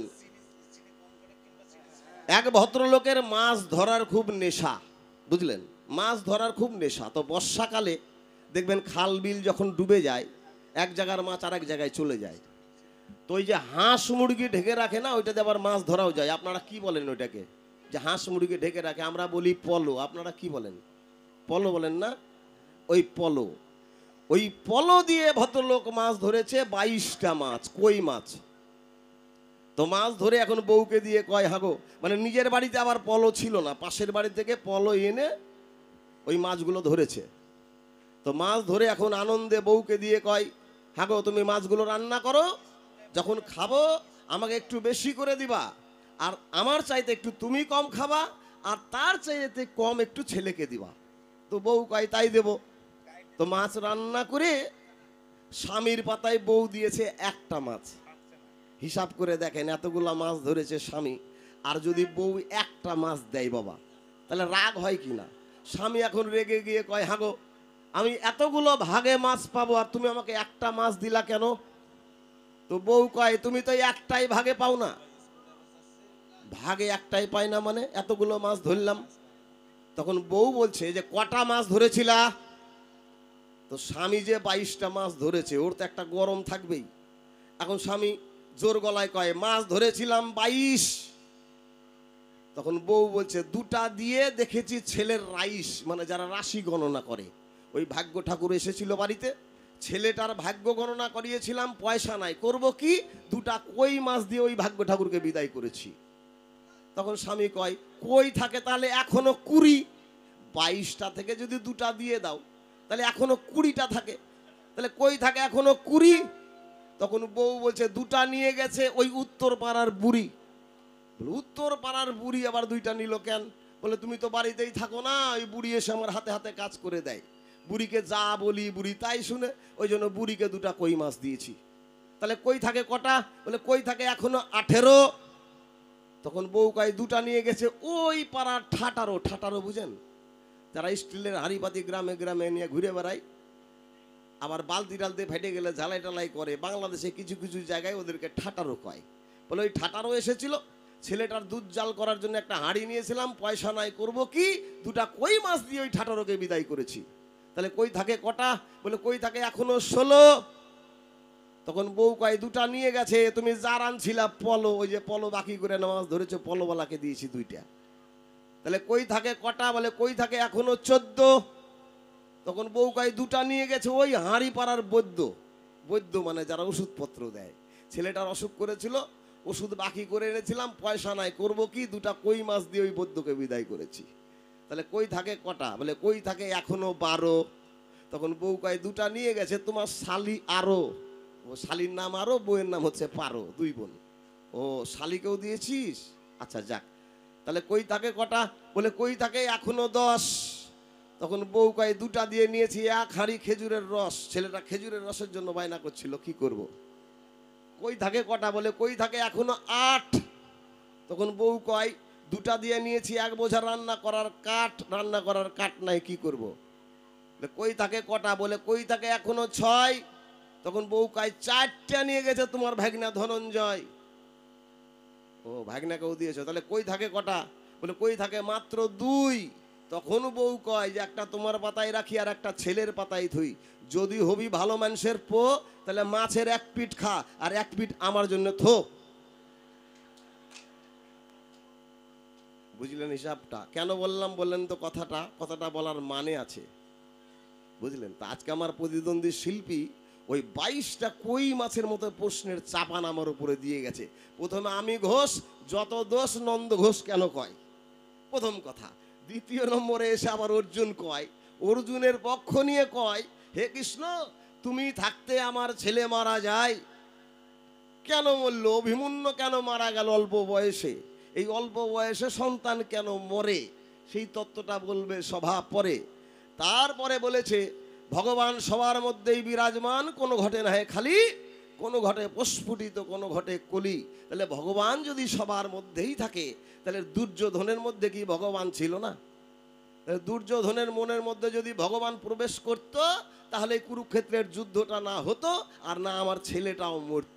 এক ভদ্রলোকের মাছ ধরার খুব নেশা, বুঝলেন, মাছ ধরার খুব নেশা। তো বর্ষাকালে দেখবেন খাল বিল যখন ডুবে যায়, এক জায়গার মাছ আর এক জায়গায় চলে যায়। তো ওই যে হাঁস মুরগি ঢেকে রাখে না, ওইটাতে আবার মাছ ধরাও যায়। আপনারা কি বলেন ওইটাকে? যে হাঁস মুরগি ঢেকে রাখে, আমরা বলি পলো, আপনারা কি বলেন? পলো বলেন না? ওই পলো, ওই পলো দিয়ে ভদ্রলোক মাছ ধরেছে বাইশটা মাছ, কই মাছ। তো মাছ ধরে এখন বউকে দিয়ে কয়, হাগো, মানে নিজের বাড়িতে আবার পলো ছিল না, পাশের বাড়ি থেকে পলো এনে ওই মাছগুলো ধরেছে। তো মাছ ধরে এখন আনন্দে বউকে দিয়ে কয়, হাগো তুমি মাছগুলো রান্না করো, যখন খাবো আমাকে একটু বেশি করে দিবা, আর আমার চাইতে একটু তুমি কম খাবা, আর তার চাইতে কম একটু ছেলেকে দিবা। তো বউ কয় তাই দেব। তো মাছ রান্না করে স্বামীর পাতায় বউ দিয়েছে একটা মাছ। হিসাব করে দেখেন এতগুলা মাছ ধরেছে স্বামী, আর যদি বউ একটা মাছ দেয় বাবা, তাহলে রাগ হয় কি না? স্বামী এখন রেগে গিয়ে কয়, হাগো আমি এতগুলো ভাগে মাছ পাবো আর তুমি আমাকে একটা মাছ দিলা কেন? তো বউ কয়, তুমি তো একটাই ভাগে পাও না। ভাগে একটাই পাই না মানে? এতগুলো মাছ ধরলাম। তখন বউ বলছে যে কটা মাছ ধরেছিলা? তো স্বামী যে বাইশটা মাছ ধরেছে, ওর তো একটা গরম থাকবেই। এখন স্বামী জোর গলায় কয়, মাছ ধরেছিলাম বাইশ। তখন বউ বলছে, দুটা দিয়ে দেখেছি ছেলের রাইস, মানে যারা রাশি গণনা করে, ওই ভাগ্য ঠাকুর এসেছিল বাড়িতে, ছেলেটার ভাগ্য গণনা করিয়েছিলাম, পয়সা নাই, করব কি, দুটা কই মাছ দিয়ে ওই ভাগ্য ঠাকুরকে বিদায় করেছি। তখন স্বামী কয়, কই থাকে তাহলে এখনো কুড়ি, বাইশটা থেকে যদি দুটা দিয়ে দাও তাহলে এখনো কুড়িটা থাকে, তাহলে কই থাকে এখনো কুড়ি। তখন বউ বলছে, দুটা নিয়ে গেছে ওই উত্তর পাড়ার বুড়ি। উত্তর পাড়ার বুড়ি আবার দুইটা নিল কেন? বলে তুমি তো বাড়িতেই থাকো না, ওই বুড়ি এসে আমার হাতে হাতে কাজ করে দেয়, বুড়িকে যা বলি বুড়ি তাই শুনে, ওই জন্য বুড়িকে দুটা কই মাছ দিয়েছি। তাহলে কই থাকে কটা? বলে কই থাকে এখনো আঠেরো। তখন বউ কয়, দুটা নিয়ে গেছে ওই পাড়ার ঠাটারো। ঠাটারো বুঝেন? যারা স্টিলের হাঁড়িপাতি গ্রামে গ্রামে নিয়ে ঘুরে বেড়ায়, আবার বালতি টালতে ফেটে গেলে ঝালাই টালাই করে, বাংলাদেশে কিছু কিছু জায়গায় ওদেরকে ঠাটারো কয়। বলে ওই ঠাটারো এসেছিল, ছেলেটার দুধ জাল করার জন্য একটা হাঁড়ি নিয়েছিলাম, পয়সা নাই, করব কি, দুটা কই মাছ দিয়ে ওই ঠাটারোকে বিদায় করেছি। তাহলে কই থাকে কটা? বলে কই থাকে এখনো ষোলো। তখন বউ কয়, দুটা নিয়ে গেছে, তুমি যার আনছিলা পলো, ওই যে পলো বাকি করে মাছ ধরেছে, পলোওয়ালাকে দিয়েছি দুইটা। তাহলে কই থাকে কটা? বলে কই থাকে এখনো চোদ্দ। তখন বউ কয় দুটা নিয়ে গেছে ওই হাঁড়ি পাড়ার বৈদ্য। বৈদ্য মানে যারা ওষুধপত্র দেয়। ছেলেটার অসুখ করেছিল, ওষুধ বাকি করে এনেছিলাম, পয়সা নাই, করব কি, দুটা কই মাছ দিয়ে ওই বৈদ্যকে বিদায় করেছি। তাহলে কই থাকে কটা? বলে কই থাকে এখনো বারো। তখন বউ কয় দুটা নিয়ে গেছে, তোমার শালি আরো। ও শালির নাম আরো, বউয়ের নাম হচ্ছে পারো, দুই বোন। ও শালিকেও দিয়েছিস, আচ্ছা যাক। তাহলে কই থাকে কটা? বলে কই থাকে এখনো দশ। তখন বউ কয় দুটা দিয়ে নিয়েছি, এক হাঁড়ি খেজুরের রস। ছেলেটা খেজুরের রসের জন্য বায়না করছিল, কি করব। কই থাকে কটা? বলে কই থাকে এখনো আট। তখন বউ কয় দুটা দিয়ে নিয়েছি, এক বোঝা রান্না করার কাঠ, রান্না করার কাঠ নাই, কি করব। কই থাকে কটা? বলে কই থাকে এখনো ছয়। তখন বউ কয় চারটা নিয়ে গেছে তোমার ভাগনা ধনঞ্জয়। ও ভাগনাকেও দিয়েছো, তাহলে কই থাকে কটা? বলে কই থাকে মাত্র দুই। তখন বউ কয় যে একটা তোমার পাতায় রাখি আর একটা ছেলের পাতায় থুই, যদি হবি ভালো মানুষের পো তাহলে মাছের এক পিঠ খা আর এক পিঠ আমার জন্য থো। বুঝলেন হিসাবটা? কেন বললাম বললেন তো কথাটা, কথাটা বলার মানে আছে, বুঝলেন? তা আজকে আমার প্রতিদ্বন্দ্বী শিল্পী ওই বাইশটা কই মাছের মতো প্রশ্নের চাপান আমার উপরে দিয়ে গেছে। প্রথমে আমি ঘোষ, যত দোষ নন্দ ঘোষ কেন কয়, প্রথম কথা। দ্বিতীয় নম্বরে এসে আবার অর্জুন কয়, অর্জুনের পক্ষ নিয়ে কয় হে কৃষ্ণ তুমি থাকতে আমার ছেলে মারা যায়, কেন মরল? অভিমন্যু কেন মারা গেল অল্প বয়সে? এই অল্প বয়সে সন্তান কেন মরে? সেই তত্ত্বটা বলবে সভা পরে। তারপরে বলেছে ভগবান সবার মধ্যেই বিরাজমান, কোনো ঘটে না হে খালি, কোনো ঘটে প্রস্ফুটিত, কোনো ঘটে কলি। তাহলে ভগবান যদি সবার মধ্যেই থাকে, তাহলে দুর্যোধনের মধ্যে কি ভগবান ছিল না? দুর্যোধনের মনের মধ্যে যদি ভগবান প্রবেশ করত, তাহলে কুরুক্ষেত্রের যুদ্ধটা না হতো আর না আমার ছেলেটাও মরত।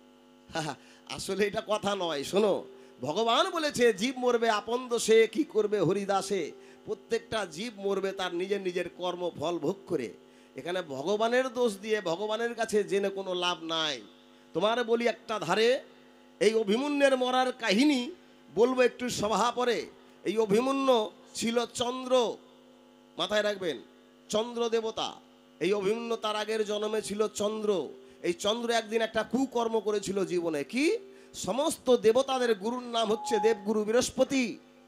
আসলে এটা কথা নয়, শোনো। ভগবান বলেছে জীব মরবে আপন দোষে, কি করবে হরিদাসে। প্রত্যেকটা জীব মরবে তার নিজের নিজের কর্ম ফল ভোগ করে। এখানে ভগবানের দোষ দিয়ে ভগবানের কাছে জেনে কোনো লাভ নাই। তোমার বলি একটা ধারে এই অভিমন্যুর মরার কাহিনী বলবো একটু সভা পরে। এই অভিমন্যু ছিল চন্দ্র, মাথায় রাখবেন, চন্দ্র দেবতা। এই অভিমন্যু তার আগের জন্মে ছিল চন্দ্র। এই চন্দ্র একদিন একটা কুকর্ম করেছিল জীবনে। কি? সমস্ত দেবতাদের গুরুর নাম হচ্ছে দেবগুরু বৃহস্পতি,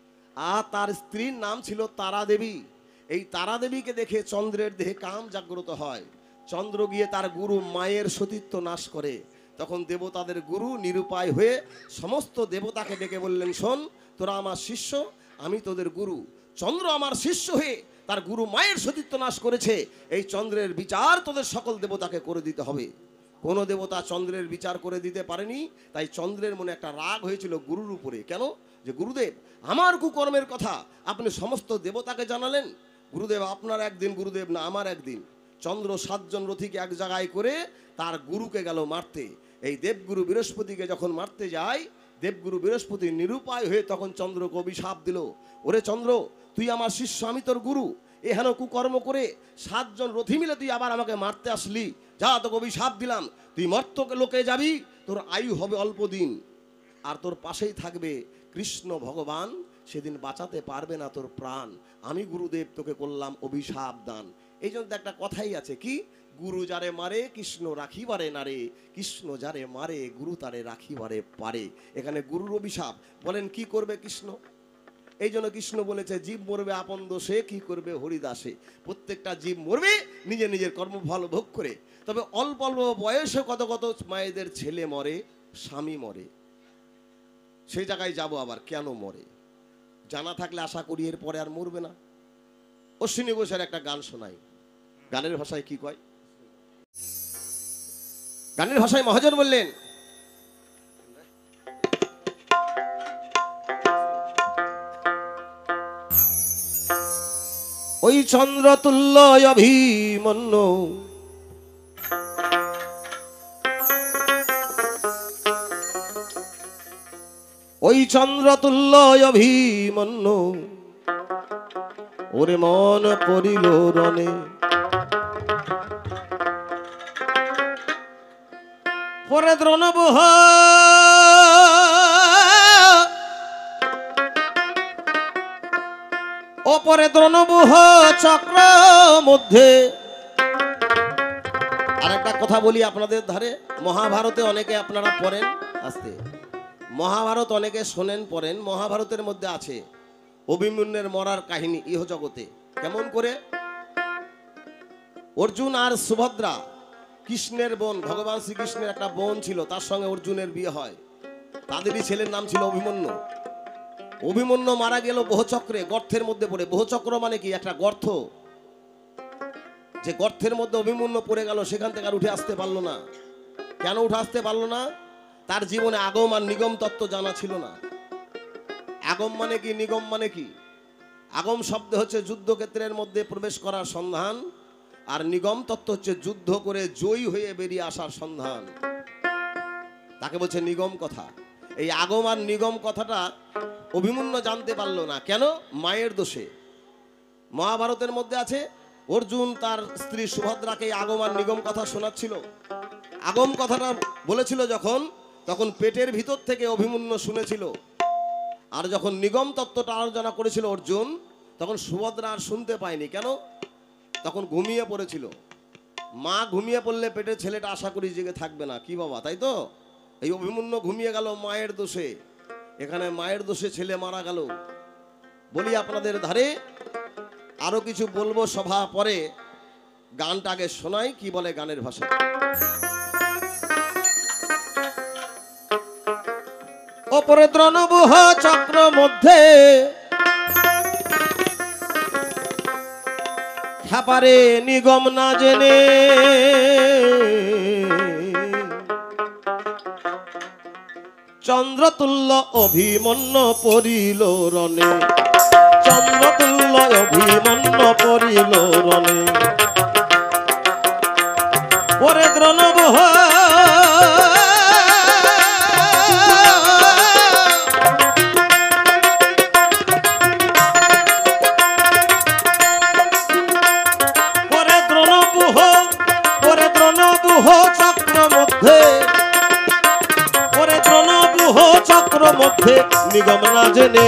আর তার স্ত্রীর নাম ছিল তারা দেবী। এই তারা দেবীকে দেখে চন্দ্রের দেহে কাম জাগ্রত হয়। চন্দ্র গিয়ে তার গুরু মায়ের সতীত্ব নাশ করে। তখন দেবতাদের গুরু নিরুপায় হয়ে সমস্ত দেবতাকে ডেকে বললেন, শোন, তোরা আমার শিষ্য, আমি তোদের গুরু। চন্দ্র আমার শিষ্য হয়ে তার গুরু মায়ের সতীত্ব নাশ করেছে, এই চন্দ্রের বিচার তোদের সকল দেবতাকে করে দিতে হবে। কোনো দেবতা চন্দ্রের বিচার করে দিতে পারেনি। তাই চন্দ্রের মনে একটা রাগ হয়েছিল গুরুর উপরে। কেন? যে গুরুদেব আমার কুকর্মের কথা আপনি সমস্ত দেবতাকে জানালেন। গুরুদেব আপনার একদিন, গুরুদেব না আমার একদিন। চন্দ্র সাতজন রথীকে এক জায়গায় করে তার গুরুকে গেল মারতে। এই দেবগুরু বৃহস্পতিকে যখন মারতে যায়, দেবগুরু বৃহস্পতি নিরুপায় হয়ে তখন চন্দ্রকে অভিশাপ দিল, ওরে চন্দ্র, তুই আমার শিষ্য, আমি তোর গুরু, এহেন কুকর্ম করে সাতজন রথী মিলে তুই আবার আমাকে মারতে আসলি, যা তোকে অভিশাপ দিলাম, তুই মর্ত লোকে যাবি, তোর আয়ু হবে অল্প দিন, আর তোর পাশেই থাকবে কৃষ্ণ ভগবান, সেদিন বাঁচাতে পারবে না তোর প্রাণ। আমি গুরুদেব তোকে করলাম অভিশাপ দান। এই জন্য একটা কথাই আছে, কি? গুরু যারে মারে কৃষ্ণ রাখিবারে নারে, কৃষ্ণ যারে মারে গুরু তারে রাখিবারে পারে। এখানে গুরুর অভিশাপ। বলেন কি করবে কৃষ্ণ? এই জন্য কৃষ্ণ বলেছে জীব মরবে আপন দোষে, কি করবে হরিদাসে। প্রত্যেকটা জীব মরবে নিজের নিজের কর্মফল ভোগ করে। তবে অল্প অল্প বয়সে কত কত মায়েদের ছেলে মরে, স্বামী মরে। সেই জায়গায় যাব আবার, কেন মরে জানা থাকলে আশা করি এর পরে আর মরবে না। অশ্বিনী ঘোষের একটা গান শোনাই। গানের ভাষায় কি কয়? গানের ভাষায় মহাজন বললেন, ওই চন্দ্রতুল্য অভিমন্যু ওই চন্দ্রতুল্য অভিমন্যু ওরে মন পড়িল রণে, পরে দ্রোণবহ ওপরে দ্রোণবুহ চক্র মধ্যে। আরেকটা কথা বলি আপনাদের ধারে, মহাভারতে অনেকে আপনারা পড়েন, আস্তে মহাভারত অনেকে শোনেন পড়েন। মহাভারতের মধ্যে আছে অভিমন্যুর মরার কাহিনী ইহজগতে। কেমন করে? অর্জুন আর সুভদ্রা, কৃষ্ণের বোন, ভগবান শ্রীকৃষ্ণের একটা বোন ছিল, তার সঙ্গে অর্জুনের বিয়ে হয়। তাদেরই ছেলের নাম ছিল অভিমন্যু। অভিমন্যু মারা গেল বহুচক্রে, গর্তের মধ্যে পড়ে। বহুচক্র মানে কি? একটা গর্ত, যে গর্তের মধ্যে অভিমন্যু পড়ে গেল, সেখান থেকে আর উঠে আসতে পারলো না। কেন উঠে আসতে পারলো না? তার জীবনে আগম আর নিগম তত্ত্ব জানা ছিল না। আগম মানে কি, নিগম মানে কি? আগম শব্দ হচ্ছে যুদ্ধক্ষেত্রের মধ্যে প্রবেশ করার সন্ধান, আর নিগম তত্ত্ব হচ্ছে যুদ্ধ করে জয়ী হয়ে বেরিয়ে আসার সন্ধান, তাকে বলছে নিগম কথা। এই আগম আর নিগম কথাটা অভিমন্যু জানতে পারলো না। কেন? মায়ের দোষে। মহাভারতের মধ্যে আছে অর্জুন তার স্ত্রী সুভদ্রাকে আগম আর নিগম কথা শোনাচ্ছিল। আগম কথাটা বলেছিল যখন, তখন পেটের ভিতর থেকে অভিমন্যু শুনেছিল। আর যখন নিগম তত্ত্বটা আলোচনা করেছিল অর্জুন, তখন সুভদ্রা আর শুনতে পায়নি। কেন? তখন ঘুমিয়ে পড়েছিল। মা ঘুমিয়ে পড়লে পেটের ছেলেটা আশা করি জেগে থাকবে না, কি বাবা, তাই তো? এই অভিমন্যু ঘুমিয়ে গেল মায়ের দোষে। এখানে মায়ের দোষে ছেলে মারা গেল। বলি আপনাদের ধারে আরো কিছু বলবো সভা পরে, গানটা আগে শোনাই। কি বলে গানের ভাষা? ওপরে দ্রোণবুহ চক্র মধ্যে খাপারে নিগম না জেনে, চন্দ্রতুল্য অভিমন্য পরিল রণে, চন্দ্রতুল্য অভিমন্য পরিল রণে। পরে দ্রোণবুহ পরে দ্রোণবুহ পরে দ্রোণবুহ চক্র মধ্যে, পরে দ্রোণবুহ চক্র মধ্যে নিগম না জেনে,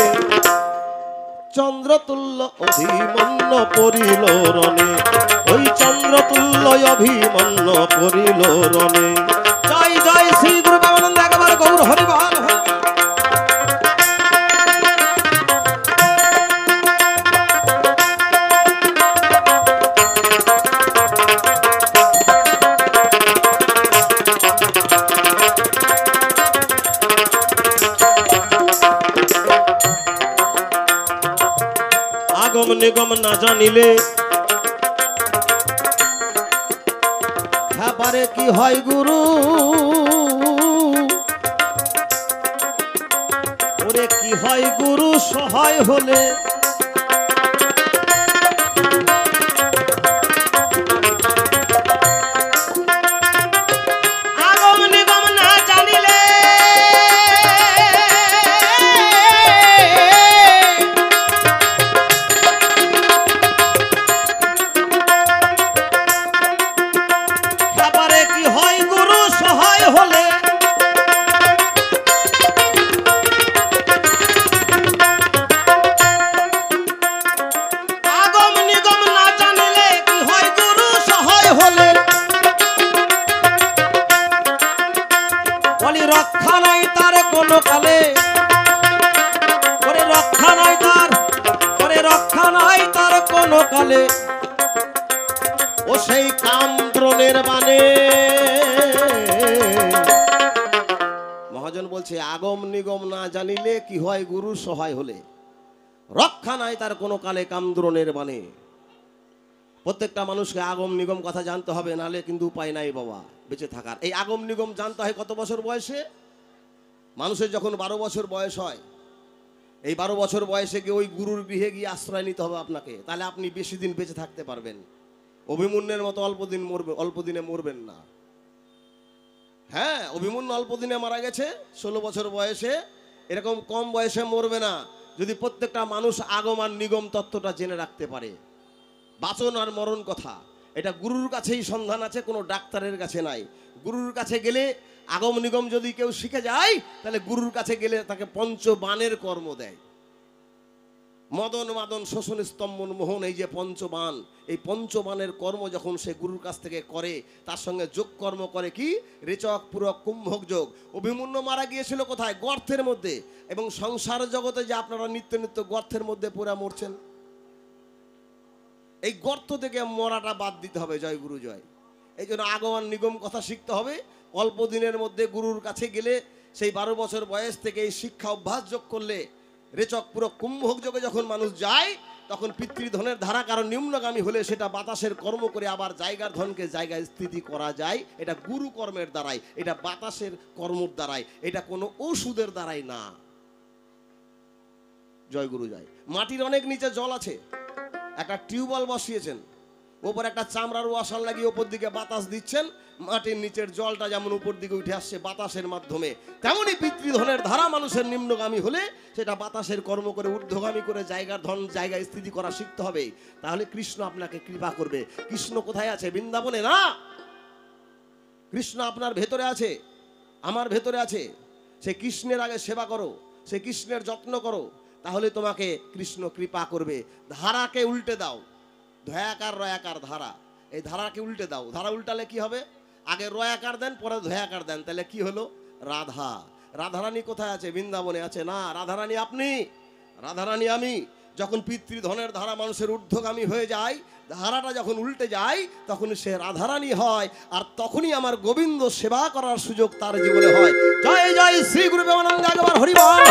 চন্দ্রতুল্য অভিমন্য পরিল রণে, ওই চন্দ্রতুল্য অভিমন্য পরিল রণে। জয় জয় শ্রী গুরু বাবানন্দ একবার গৌর হরিবল। আগম নিগম না জানিলে খাবারে কি হয় গুরু, ওরে কি হয় গুরু সহায় হলে। আগম নিগম না জানিলে রক্ষা নাই তার কোনো কালে, ওরে রক্ষা নাই তার, ওরে রক্ষা নাই তার কোনো কালে। ও সেই কাম দ্রোণের বানে। মহাজন বলছে আগম নিগম না জানিলে কি হয় গুরু সহায় হলে, রক্ষা নাই তার কোনো কালে কাম দ্রোণের বানে। প্রত্যেকটা মানুষকে আগম নিগম কথা জানতে হবে, নাহলে কিন্তু উপায় নাই বাবা বেঁচে থাকার। এই আগম নিগম জানতে হয় কত বছর বয়সে? মানুষের যখন বারো বছর বয়স হয়, এই বারো বছর বয়সে গিয়ে ওই গুরুর গৃহে গিয়ে আশ্রয় নিতে হবে আপনাকে, তাহলে আপনি বেশি দিন বেঁচে থাকতে পারবেন। অভিমন্যুর মতো অল্প দিন মরবে, অল্প দিনে মরবেন না। হ্যাঁ, অভিমন্যু অল্প দিনে মারা গেছে, ষোলো বছর বয়সে। এরকম কম বয়সে মরবে না যদি প্রত্যেকটা মানুষ আগম আর নিগম তত্ত্বটা জেনে রাখতে পারে। বাঁচন আর মরণ কথা এটা গুরুর কাছেই সন্ধান আছে, কোনো ডাক্তারের কাছে নাই। গুরুর কাছে গেলে আগম নিগম যদি কেউ শিখে যায়, তাহলে গুরুর কাছে গেলে তাকে পঞ্চবাণের কর্ম দেয়। মদন মাদন শোষণ স্তম্ভন মোহন, এই যে পঞ্চবান, এই পঞ্চবানের কর্ম যখন সে গুরুর কাছ থেকে করে, তার সঙ্গে যোগ কর্ম করে কি রেচক পুরক কুম্ভক যোগ। অভিমন্যু মারা গিয়েছিল কোথায়? গর্তের মধ্যে। এবং সংসার জগতে যে আপনারা নিত্য নিত্য গর্তের মধ্যে পুরা মরছেন, এই গর্ত থেকে মরাটা বাদ দিতে হবে। জয় গুরু জয়। এই জন্য আগমন নিগম কথা শিখতে হবে। অল্প দিনের মধ্যে গুরুর কাছে গেলে সেই বারো বছর বয়স থেকে এই শিক্ষা অভ্যাস যোগ করলে রেচক পুরো কুম্ভক যোগে যখন মানুষ যায়, তখন পিতৃধনের ধারা কারণ নিম্নগামী হলে সেটা বাতাসের কর্ম করে আবার জায়গার ধনকে জায়গায় স্থিতি করা যায়। এটা গুরু কর্মের দ্বারাই, এটা বাতাসের কর্মর দ্বারাই, এটা কোনো ওষুধের দ্বারাই না। জয় গুরু জয়। মাটির অনেক নিচে জল আছে, একটা টিউবওয়েল বসিয়েছেন, ওপর একটা চামড়ার ওয়াশার লাগিয়ে ওপর দিকে বাতাস দিচ্ছেন, মাটির নিচের জলটা যেমন উপর দিকে উঠে আসছে বাতাসের মাধ্যমে, তেমনই পিতৃধনের ধারা মানুষের নিম্নগামী হলে সেটা বাতাসের কর্ম করে ঊর্ধ্বগামী করে জায়গার ধন জায়গায় স্থিতি করা শিখতে হবে। তাহলে কৃষ্ণ আপনাকে কৃপা করবে। কৃষ্ণ কোথায় আছে? বৃন্দাবনে না, কৃষ্ণ আপনার ভেতরে আছে, আমার ভেতরে আছে। সে কৃষ্ণের আগে সেবা করো, সে কৃষ্ণের যত্ন করো, তাহলে তোমাকে কৃষ্ণ কৃপা করবে। ধারাকে উল্টে দাও, ধয়াকার রয়াকার ধারা, এই ধারাকে উল্টে দাও। ধারা উল্টালে কি হবে? আগে রয়াকার দেন, পরে ধয়াকার দেন, তাহলে কি হলো? রাধা। রাধারানী কোথায় আছে? বৃন্দাবনে আছে না। রাধারানী আপনি, রাধারানী আমি। যখন পিতৃধনের ধারা মানুষের ঊর্ধ্বগামী হয়ে যায়, ধারাটা যখন উল্টে যায়, তখন সে রাধারানী হয়, আর তখনই আমার গোবিন্দ সেবা করার সুযোগ তার জীবনে হয়। জয় জয় শ্রী গুরু প্রেমানন্দ। একবার হরি বল।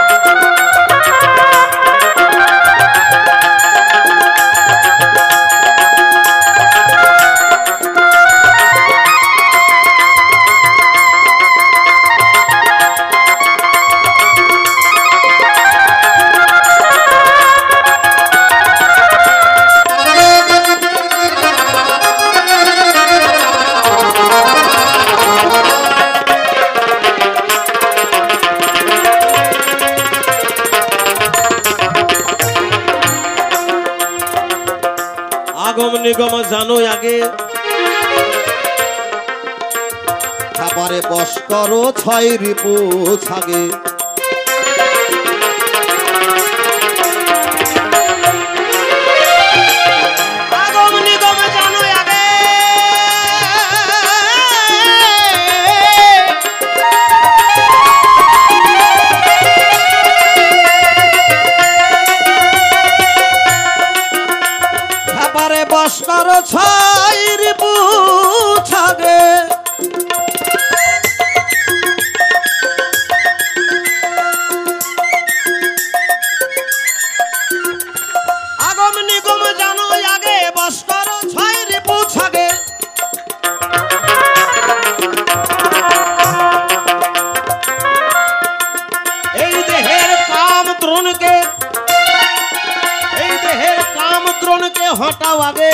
আগম নিগম জানো আগে, খাবারে বস করো ছয় রিপু ছাগে। আগম নিগম জানো আগে, বস করো ছয় রিপু ছাগে। আগম নিগম জানো আগে, বস করো ছয় রিপু ছাগে। এই দেহের কাম দ্রোণকে, এই দেহের কাম দ্রোণকে হটাও আগে।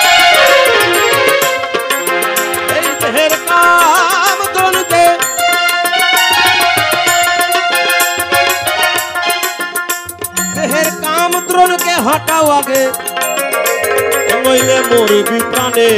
এই দেহের কাম দ্রোণকে, দেহের কাম দ্রোণকে হটাও আগে, নইলে মরবি প্রাণে।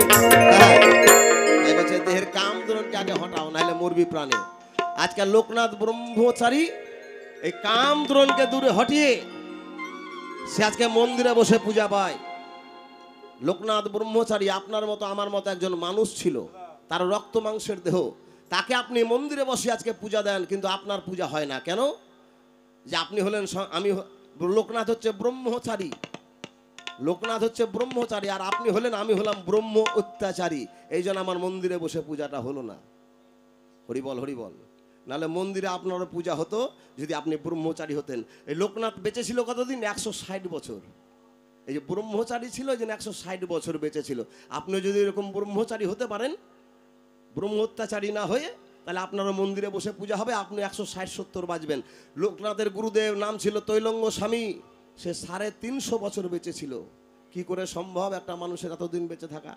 দেহের কাম দ্রোণকে আগে হটাও, নাহলে মরবি প্রাণে। আজকাল লোকনাথ ব্রহ্মচারী এই কাম দ্রোণকে দূরে হটিয়ে সে আজকে মন্দিরে বসে পূজা পায়। লোকনাথ ব্রহ্মচারী আপনার মতো আমার মতো একজন মানুষ ছিল, তার রক্ত মাংসের দেহ, তাকে আপনি মন্দিরে বসে আজকে পূজা দেন, কিন্তু আপনার পূজা হয় না। কেন? যে আপনি হলেন, আমি লোকনাথ হচ্ছে ব্রহ্মচারী, লোকনাথ হচ্ছে ব্রহ্মচারী, আর আপনি হলেন, আমি হলাম ব্রহ্ম অত্যাচারী। এই জন্য আমার মন্দিরে বসে পূজাটা হলো না। হরিবল হরিবল। নাহলে মন্দিরে আপনার পূজা হতো যদি আপনি ব্রহ্মচারী হতেন। এই লোকনাথ বেঁচে ছিল কতদিন? একশো ষাট বছর। এই যে ব্রহ্মচারী ছিল, এই জন্য একশো ষাট বছর বেঁচে ছিল। আপনি যদি এরকম ব্রহ্মচারী হতে পারেন, ব্রহ্ম অত্যাচারী না হয়ে, তাহলে আপনারও মন্দিরে বসে পূজা হবে, আপনি একশো ষাট সত্তর বাজবেন। লোকনাথের গুরুদেব নাম ছিল তৈলঙ্গ স্বামী, সে সাড়ে তিনশো বছর বেঁচে ছিল। কি করে সম্ভব একটা মানুষের এতদিন বেঁচে থাকা?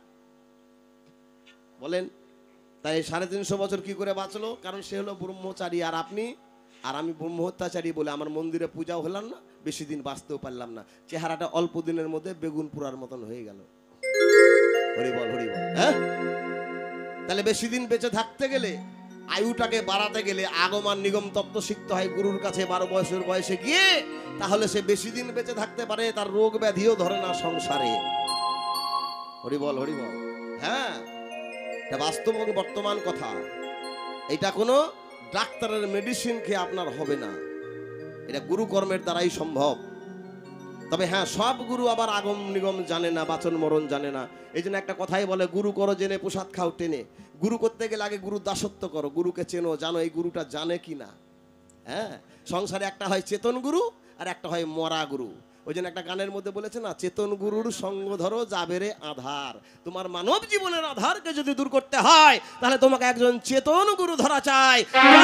বলেন। তাই সাড়ে তিনশো বছর কি করে বাঁচলো? কারণ সে হলো ব্রহ্মচারী, আর আপনি আর আমি ব্রহ্ম অত্যাচারী বলে আমার মন্দিরে পূজাও হলাম না, বেশি দিন বাঁচতেও পারলাম না। চেহারাটা অল্প দিনের মধ্যে বেগুন পোড়ার মতন হয়ে গেল। হরি বল হরি বল। হ্যাঁ, তাহলে বেশি দিন বেঁচে থাকতে গেলে আয়ুটাকে বাড়াতে গেলে আগম আর নিগম তত্ত্ব শিখতে হয় গুরুর কাছে বারো বছর বয়সে গিয়ে, তাহলে সে বেশি দিন বেঁচে থাকতে পারে, তার রোগ ব্যাধিও ধরে না সংসারে। হরি বল, হরি বল। হ্যাঁ, এটা বাস্তব এবং বর্তমান কথা। এটা কোনো ডাক্তারের মেডিসিন খেয়ে আপনার হবে না, এটা গুরু কর্মের দ্বারাই সম্ভব। তবে হ্যাঁ, সব গুরু আবার আগম নিগম জানে না, বাচন মরণ জানে না। এই জন্য একটা কথাই বলে, গুরু করো জেনে প্রসাদ খাও টেনে। গুরু করতে গেলে আগে গুরু দাসত্ব করো, গুরুকে চেনো, জানো এই গুরুটা জানে কি না। হ্যাঁ, সংসারে একটা হয় চেতন গুরু আর একটা হয় মরা গুরু। ওই জন্য একটা গানের মধ্যে বলেছে না, চেতন গুরুর সঙ্গ ধরো যাবে রে আধার। তোমার মানব জীবনের আধারকে যদি দূর করতে হয়, তাহলে তোমাকে একজন চেতন গুরু ধরা চাই।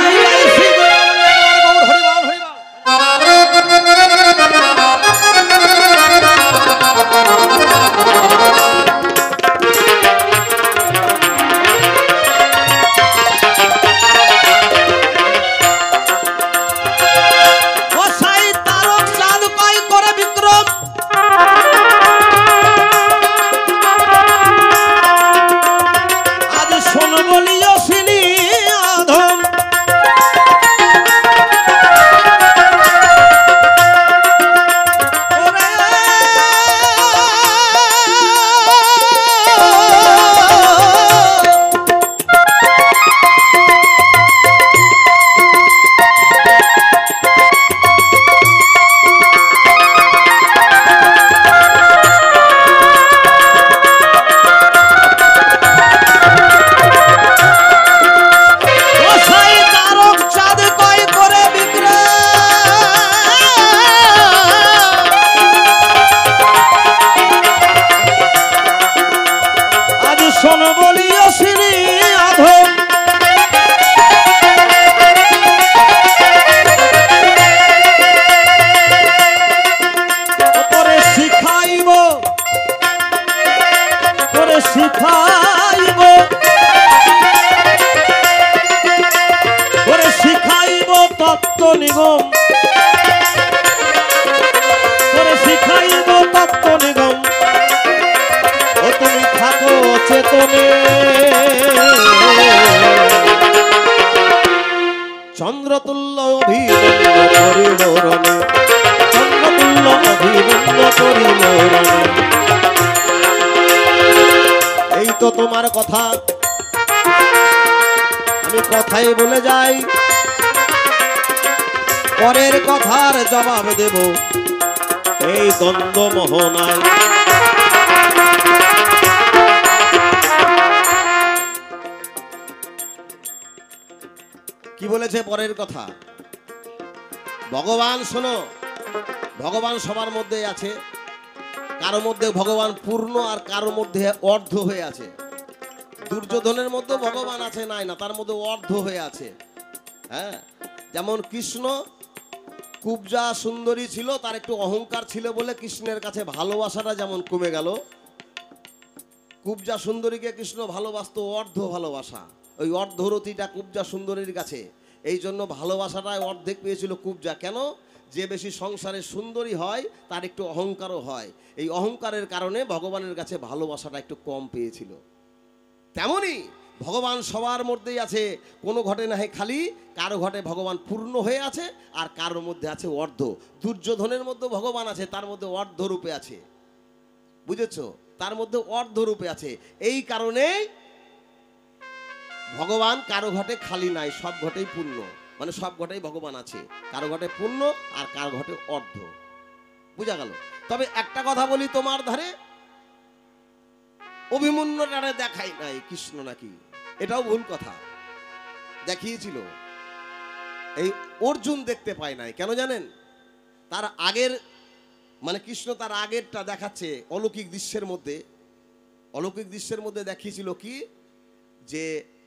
চন্দ্রতুল্য অভিনন্দ করিল রণে, চন্দ্রতুল্য অভিনন্দ করিল রণে। এই তো তোমার কথা, আমি কথাই বলে যাই, পরের কথার জবাব দেব এই দ্বন্দ্ব মোহনায়। কি বলেছে পরের কথা? ভগবান শোনো, ভগবান সবার মধ্যে আছে, কারো মধ্যে ভগবান পূর্ণ আর কারো মধ্যে অর্ধ হয়ে আছে। দুর্যোধনের মধ্যে ভগবান আছে নাই না, তার মধ্যে অর্ধ হয়ে আছে। হ্যাঁ, যেমন কৃষ্ণ কুবজা সুন্দরী ছিল, তার একটু অহংকার ছিল বলে কৃষ্ণের কাছে ভালোবাসাটা যেমন কমে গেল। কুবজা সুন্দরীকে কৃষ্ণ ভালোবাসত অর্ধ ভালোবাসা, ওই অর্ধরতিটা কুবজা সুন্দরীর কাছে। এই জন্য ভালোবাসাটায় অর্ধেক পেয়েছিল কুবজা। কেন? যে বেশি সংসারে সুন্দরী হয় তার একটু অহংকারও হয়, এই অহংকারের কারণে ভগবানের কাছে ভালোবাসাটা একটু কম পেয়েছিল। তেমনি ভগবান সবার মধ্যেই আছে, কোনো ঘটে না খালি, কারো ঘটে ভগবান পূর্ণ হয়ে আছে আর কারোর মধ্যে আছে অর্ধ। দুর্যোধনের মধ্যে ভগবান আছে, তার মধ্যে অর্ধ রূপে আছে, বুঝেছো? তার মধ্যে অর্ধ রূপে আছে। এই কারণেই ভগবান কারো ঘটে খালি নাই, সব ঘটেই পূর্ণ, মানে সব ঘটেই ভগবান আছে, কারো ঘটে পূর্ণ আর কারো ঘটে অর্ধ। বুঝা গেল? তবে একটা কথা বলি, তোমার ধারে অভিমন্যুটারে দেখাই নাই কৃষ্ণ নাকি, এটাও ভুল কথা। দেখিয়েছিল, এই অর্জুন দেখতে পায় নাই। কেন জানেন? তার আগের, মানে কৃষ্ণ তার আগেরটা দেখাচ্ছে অলৌকিক দৃশ্যের মধ্যে। অলৌকিক দৃশ্যের মধ্যে দেখিয়েছিল কি, যে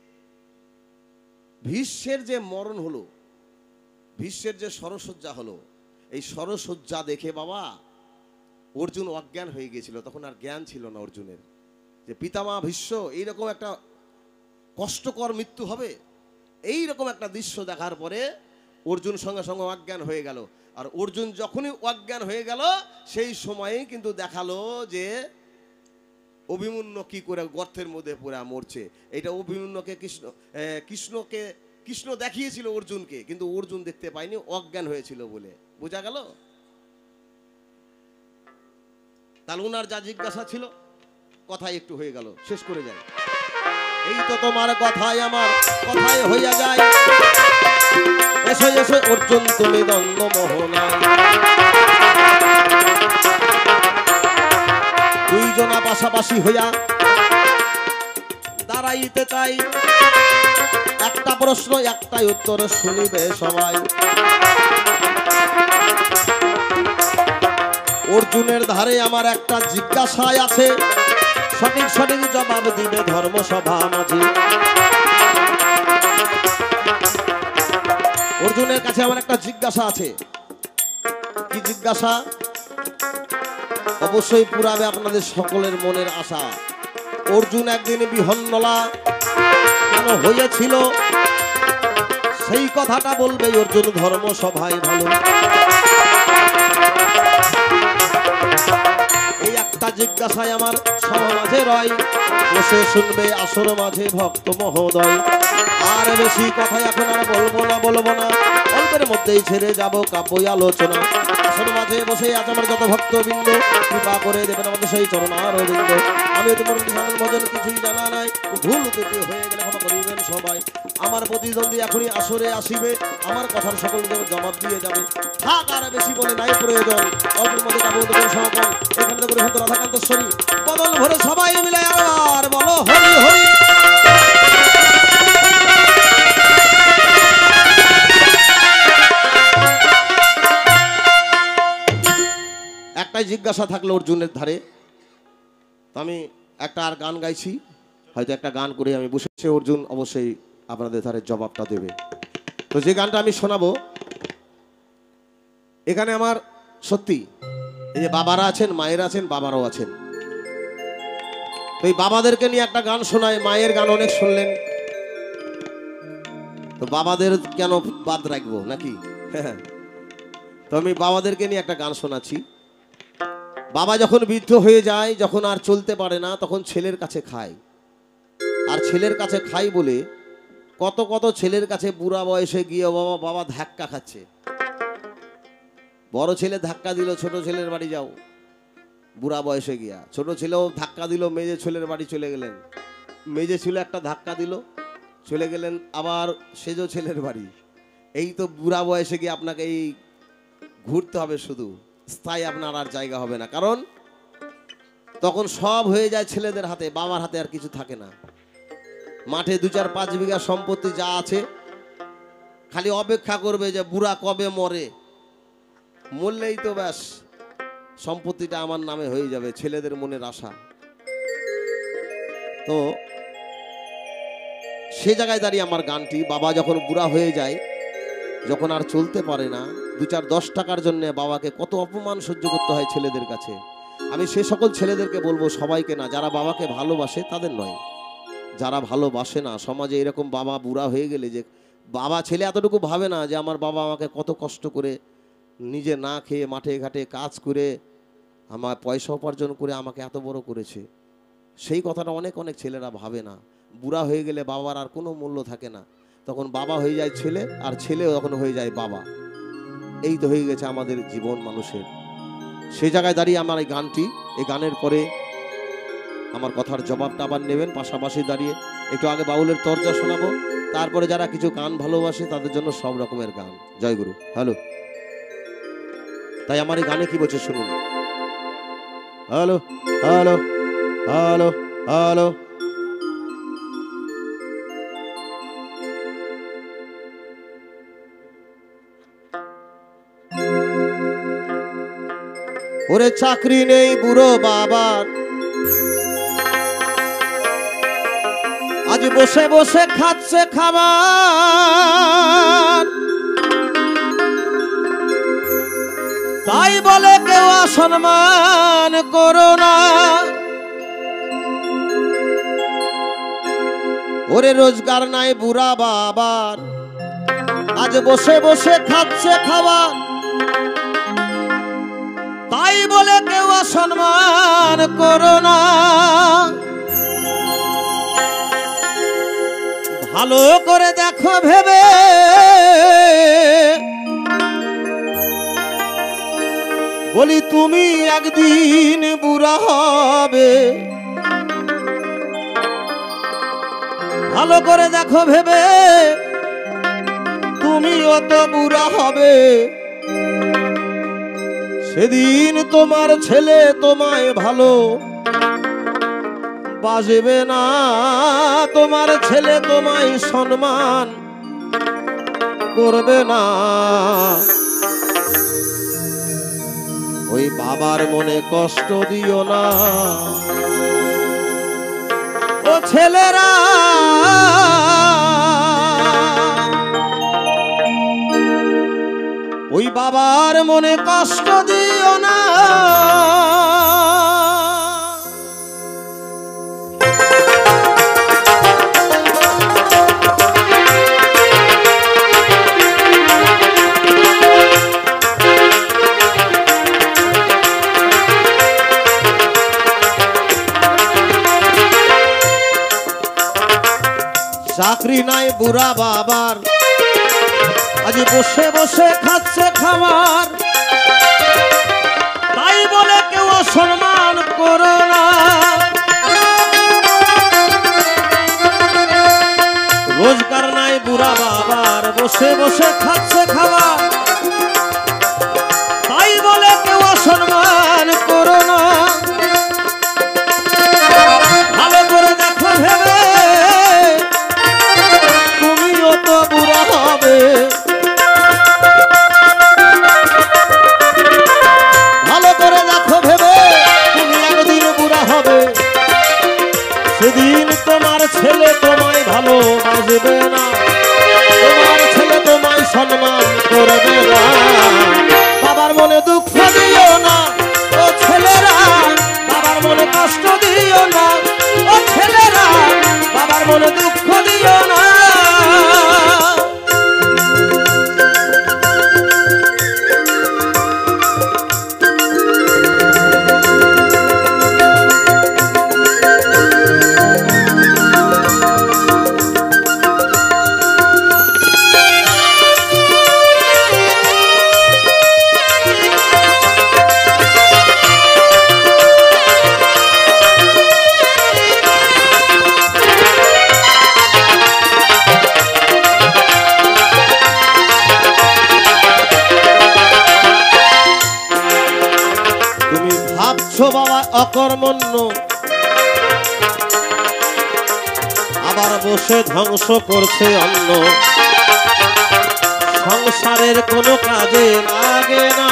ভীষ্মের যে মরণ হলো, ভীষ্মের যে সরসজ্জা হলো, এই সরসজ্জা দেখে বাবা অর্জুন অজ্ঞান হয়ে গিয়েছিল। তখন আর জ্ঞান ছিল না অর্জুনের, যে পিতামহ ভীষ্ম এইরকম একটা কষ্টকর মৃত্যু হবে। এই রকম একটা দৃশ্য দেখার পরে অর্জুন সঙ্গে সঙ্গে অজ্ঞান হয়ে গেল। আর অর্জুন যখনই অজ্ঞান হয়ে গেল, সেই সময়েই কিন্তু দেখালো যে অভিমন্যু কি করে গর্তের মধ্যে পুরা মরছে। এটা অভিমন্যুকে কৃষ্ণ কৃষ্ণকে কৃষ্ণ দেখিয়েছিল অর্জুনকে, কিন্তু অর্জুন দেখতে পায়নি, অজ্ঞান হয়েছিল বলে। বোঝা গেল? তাহলে ওনার যা জিজ্ঞাসা ছিল কথাই একটু হয়ে গেল, শেষ করে যায়। এই তো তোমার কথাই আমার কথাই হইয়া যায়, এসো এসো অর্জুন তুমি দ্বন্দ্ব মোহনায়। দুইজনা পাশাপাশি হইয়া দাঁড়াইতে চাই, একটা প্রশ্ন একটাই উত্তর শুনিবে সবাই। অর্জুনের ধারে আমার একটা জিজ্ঞাসায় আছে, সঠিক সঠিক জবাব দিবে ধর্মসভা মাঝে। অর্জুনের কাছে আমার একটা জিজ্ঞাসা আছে। কি জিজ্ঞাসা? অবশ্যই পুরাবে আপনাদের সকলের মনের আশা। অর্জুন একদিন বিহন্নলা কেন হয়েছিল, সেই কথাটা বলবে অর্জুন ধর্মসভায় ভালো। এই একটা জিজ্ঞাসায় আমার সভা মাঝে রয়, বসে শুনবে আসর মাঝে ভক্ত মহোদয়। আর বেশি কথা এখন আর বলবো না বলবো না, অল্পের মধ্যেই ছেড়ে যাব কাব্য আলোচনা। আসর মাঝে বসে আজ আমার যত ভক্তবৃন্দ, কৃপা করে দেবেন আমাদের সেই চরণার বৃন্দ। আমি তোমার ভজন কিছুই জানা নাই, ভুল ত্রুটি হয়ে গেলে ক্ষমা করিবেন সবাই। আমার প্রতিদ্বন্দ্বী এখনই আসরে আসিবে, আমার কথার সকল জবাব দিয়ে যাবে। থাক আর বেশি বলে নাই প্রয়োজন, অল্পের মধ্যে কাব্য দেবেন সমাপন। এখান থেকে পরিহন্ত রাধাকান্তশ্বরী বদল ভরে সবাই মিলে আর বলো হরি হরি। একটাই জিজ্ঞাসা থাকলো অর্জুনের ধারে। আমি একটা আর গান গাইছি, হয়তো একটা গান করে আমি বসেছি, অর্জুন অবশ্যই আপনাদের ধারে জবাবটা দেবে। তো যে গানটা আমি শোনাবো, এখানে আমার সত্যি এই যে বাবারা আছেন, মায়েরা আছেন, বাবারাও আছেন। তো এই বাবাদেরকে নিয়ে একটা গান শোনায়, মায়ের গান অনেক শুনলেন, তো বাবাদের কেন বাদ রাখবো নাকি? তো আমি বাবাদেরকে নিয়ে একটা গান শোনাচ্ছি। বাবা যখন বৃদ্ধ হয়ে যায়, যখন আর চলতে পারে না, তখন ছেলের কাছে খায়। আর ছেলের কাছে খাই বলে কত কত ছেলের কাছে বুড়া বয়সে গিয়ে বাবা বাবা ধাক্কা খাচ্ছে। বড় ছেলে ধাক্কা দিল ছোট ছেলের বাড়ি যাও, বুড়া বয়সে গিয়া। ছোট ছেলেও ধাক্কা দিল, মেজে ছেলের বাড়ি চলে গেলেন। মেজে ছেলে একটা ধাক্কা দিল, চলে গেলেন আবার সেজো ছেলের বাড়ি। এই তো বুড়া বয়সে গিয়ে আপনাকে এই ঘুরতে হবে, শুধু স্থায়ী আপনার আর জায়গা হবে না। কারণ তখন সব হয়ে যায় ছেলেদের হাতে, বাবার হাতে আর কিছু থাকে না। মাঠে দু চার পাঁচ বিঘা সম্পত্তি যা আছে, খালি অপেক্ষা করবে যে বুড়া কবে মরে, মরলেই তো ব্যাস সম্পত্তিটা আমার নামে হয়ে যাবে, ছেলেদের মনের আশা। তো সে জায়গায় দাঁড়িয়ে আমার গানটি, বাবা যখন বুড়া হয়ে যায়, যখন আর চলতে পারে না, দু চার দশ টাকার জন্য বাবাকে কত অপমান সহ্য করতে হয় ছেলেদের কাছে। আমি সে সকল ছেলেদেরকে বলবো, সবাইকে না, যারা বাবাকে ভালোবাসে তাদের নয়, যারা ভালোবাসে না, সমাজে এরকম বাবা বুড়া হয়ে গেলে যে বাবা ছেলে এতটুকু ভাবে না যে আমার বাবা আমাকে কত কষ্ট করে নিজে না খেয়ে মাঠে ঘাটে কাজ করে আমার পয়সা উপার্জন করে আমাকে এত বড় করেছে। সেই কথাটা অনেক অনেক ছেলেরা ভাবে না। বুড়া হয়ে গেলে বাবার আর কোনো মূল্য থাকে না, তখন বাবা হয়ে যায় ছেলে, আর ছেলে তখন হয়ে যায় বাবা। এই তো হয়ে গেছে আমাদের জীবন মানুষের। সেই জায়গায় দাঁড়িয়ে আমার এই গানটি, এই গানের পরে আমার কথার জবাবটা আবার নেবেন। পাশাপাশি দাঁড়িয়ে একটু আগে বাউলের তরজা শোনাবো, তারপরে যারা কিছু গান ভালোবাসে তাদের জন্য সব রকমের গান। জয় গুরু। হ্যালো, তাই আমার এই গানে কি বলছে শুনুন। Hello hello hello hello. ওরে চাকরি নেই বুড়ো বাবার, আজ বসে বসে খাচ্ছে খাবার। তাই বলে কেউ অসম্মান করো না। ওরে রোজগার নাই বুড়া বাবার, আজ বসে বসে খাচ্ছে খাবার। তাই বলে কেউ অসম্মান করো না। ভালো করে দেখো ভেবে বলি তুমি একদিন বুড়া হবে ভালো করে দেখো ভেবে তুমি অত বুড়া হবে সেদিন তোমার ছেলে তোমায় ভালো বাজবে না তোমার ছেলে তোমায় সম্মান করবে না ওই বাবার মনে কষ্ট দিও না ও ছেলেরা ওই বাবার মনে কষ্ট দিও না চাকরি নাই বুড়া বাবার আজ বসে বসে খাচ্ছে খাবার তাই বলে কেউ সম্মান করো না রোজগার নাই বুড়া বাবার বসে বসে খাচ্ছে খাবার তাই বলে কেউ সম্মান করো না ভালো করে দেখো ভেবে তুমিও তো বুড়া হবে ভালো করে দেখো ভেবে তুমি একদিন বুড়া হবে সেদিন তোমার ছেলে তোমায় ভালোবাসবে না তোমার ছেলে তোমায় সম্মান করবে না বাবার মনে দুঃখ দিও না ও ছেলেরা বাবার মনে কষ্ট দিও না ও ছেলেরা বাবার মনে দুঃখ দিও না বাবা অকর্মণ্য আবার বসে ধ্বংস করছে অন্ন সংসারের কোনো কাজে লাগে না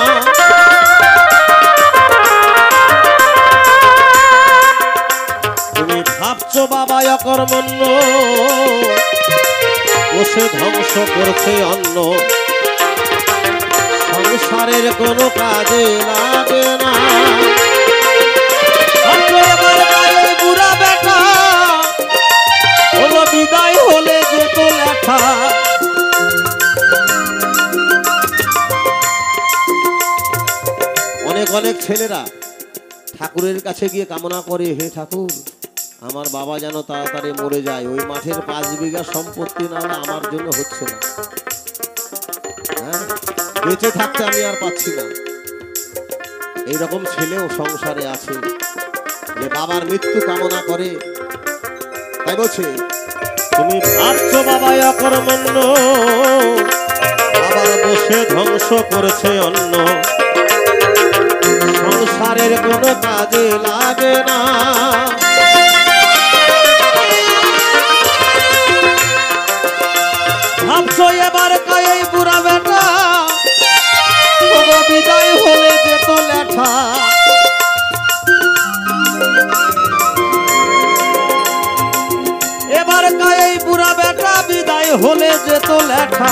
তুমি ভাবছো বাবা অকর্মণ্য বসে ধ্বংস করছে অন্ন সংসারের কোনো কাজে লাগে না বুড়া বেটা হলো বিদায় হলে যেত লেখা অনেক অনেক ছেলেরা ঠাকুরের কাছে গিয়ে কামনা করে হে ঠাকুর আমার বাবা যেন তাড়াতাড়ি মরে যায় ওই মাঠের পাঁচ বিঘা সম্পত্তি না হলে আমার জন্য হচ্ছে না হ্যাঁ বেঁচে থাকতে আমি আর পাচ্ছি না এইরকম ছেলেও সংসারে আছে যে বাবার মৃত্যু কামনা করে তাই বলছে তুমি ভাবছো বাবা অকর্মণ্য আবার বসে ধ্বংস করেছে অন্ন সংসারের কোনো কাজে লাগে না ভাবছো এবার কই বুড়া বেটা বিদায় হলে যেত লেখা এবার কই বুড়া বেটা বিদায় হলে যেত লেখা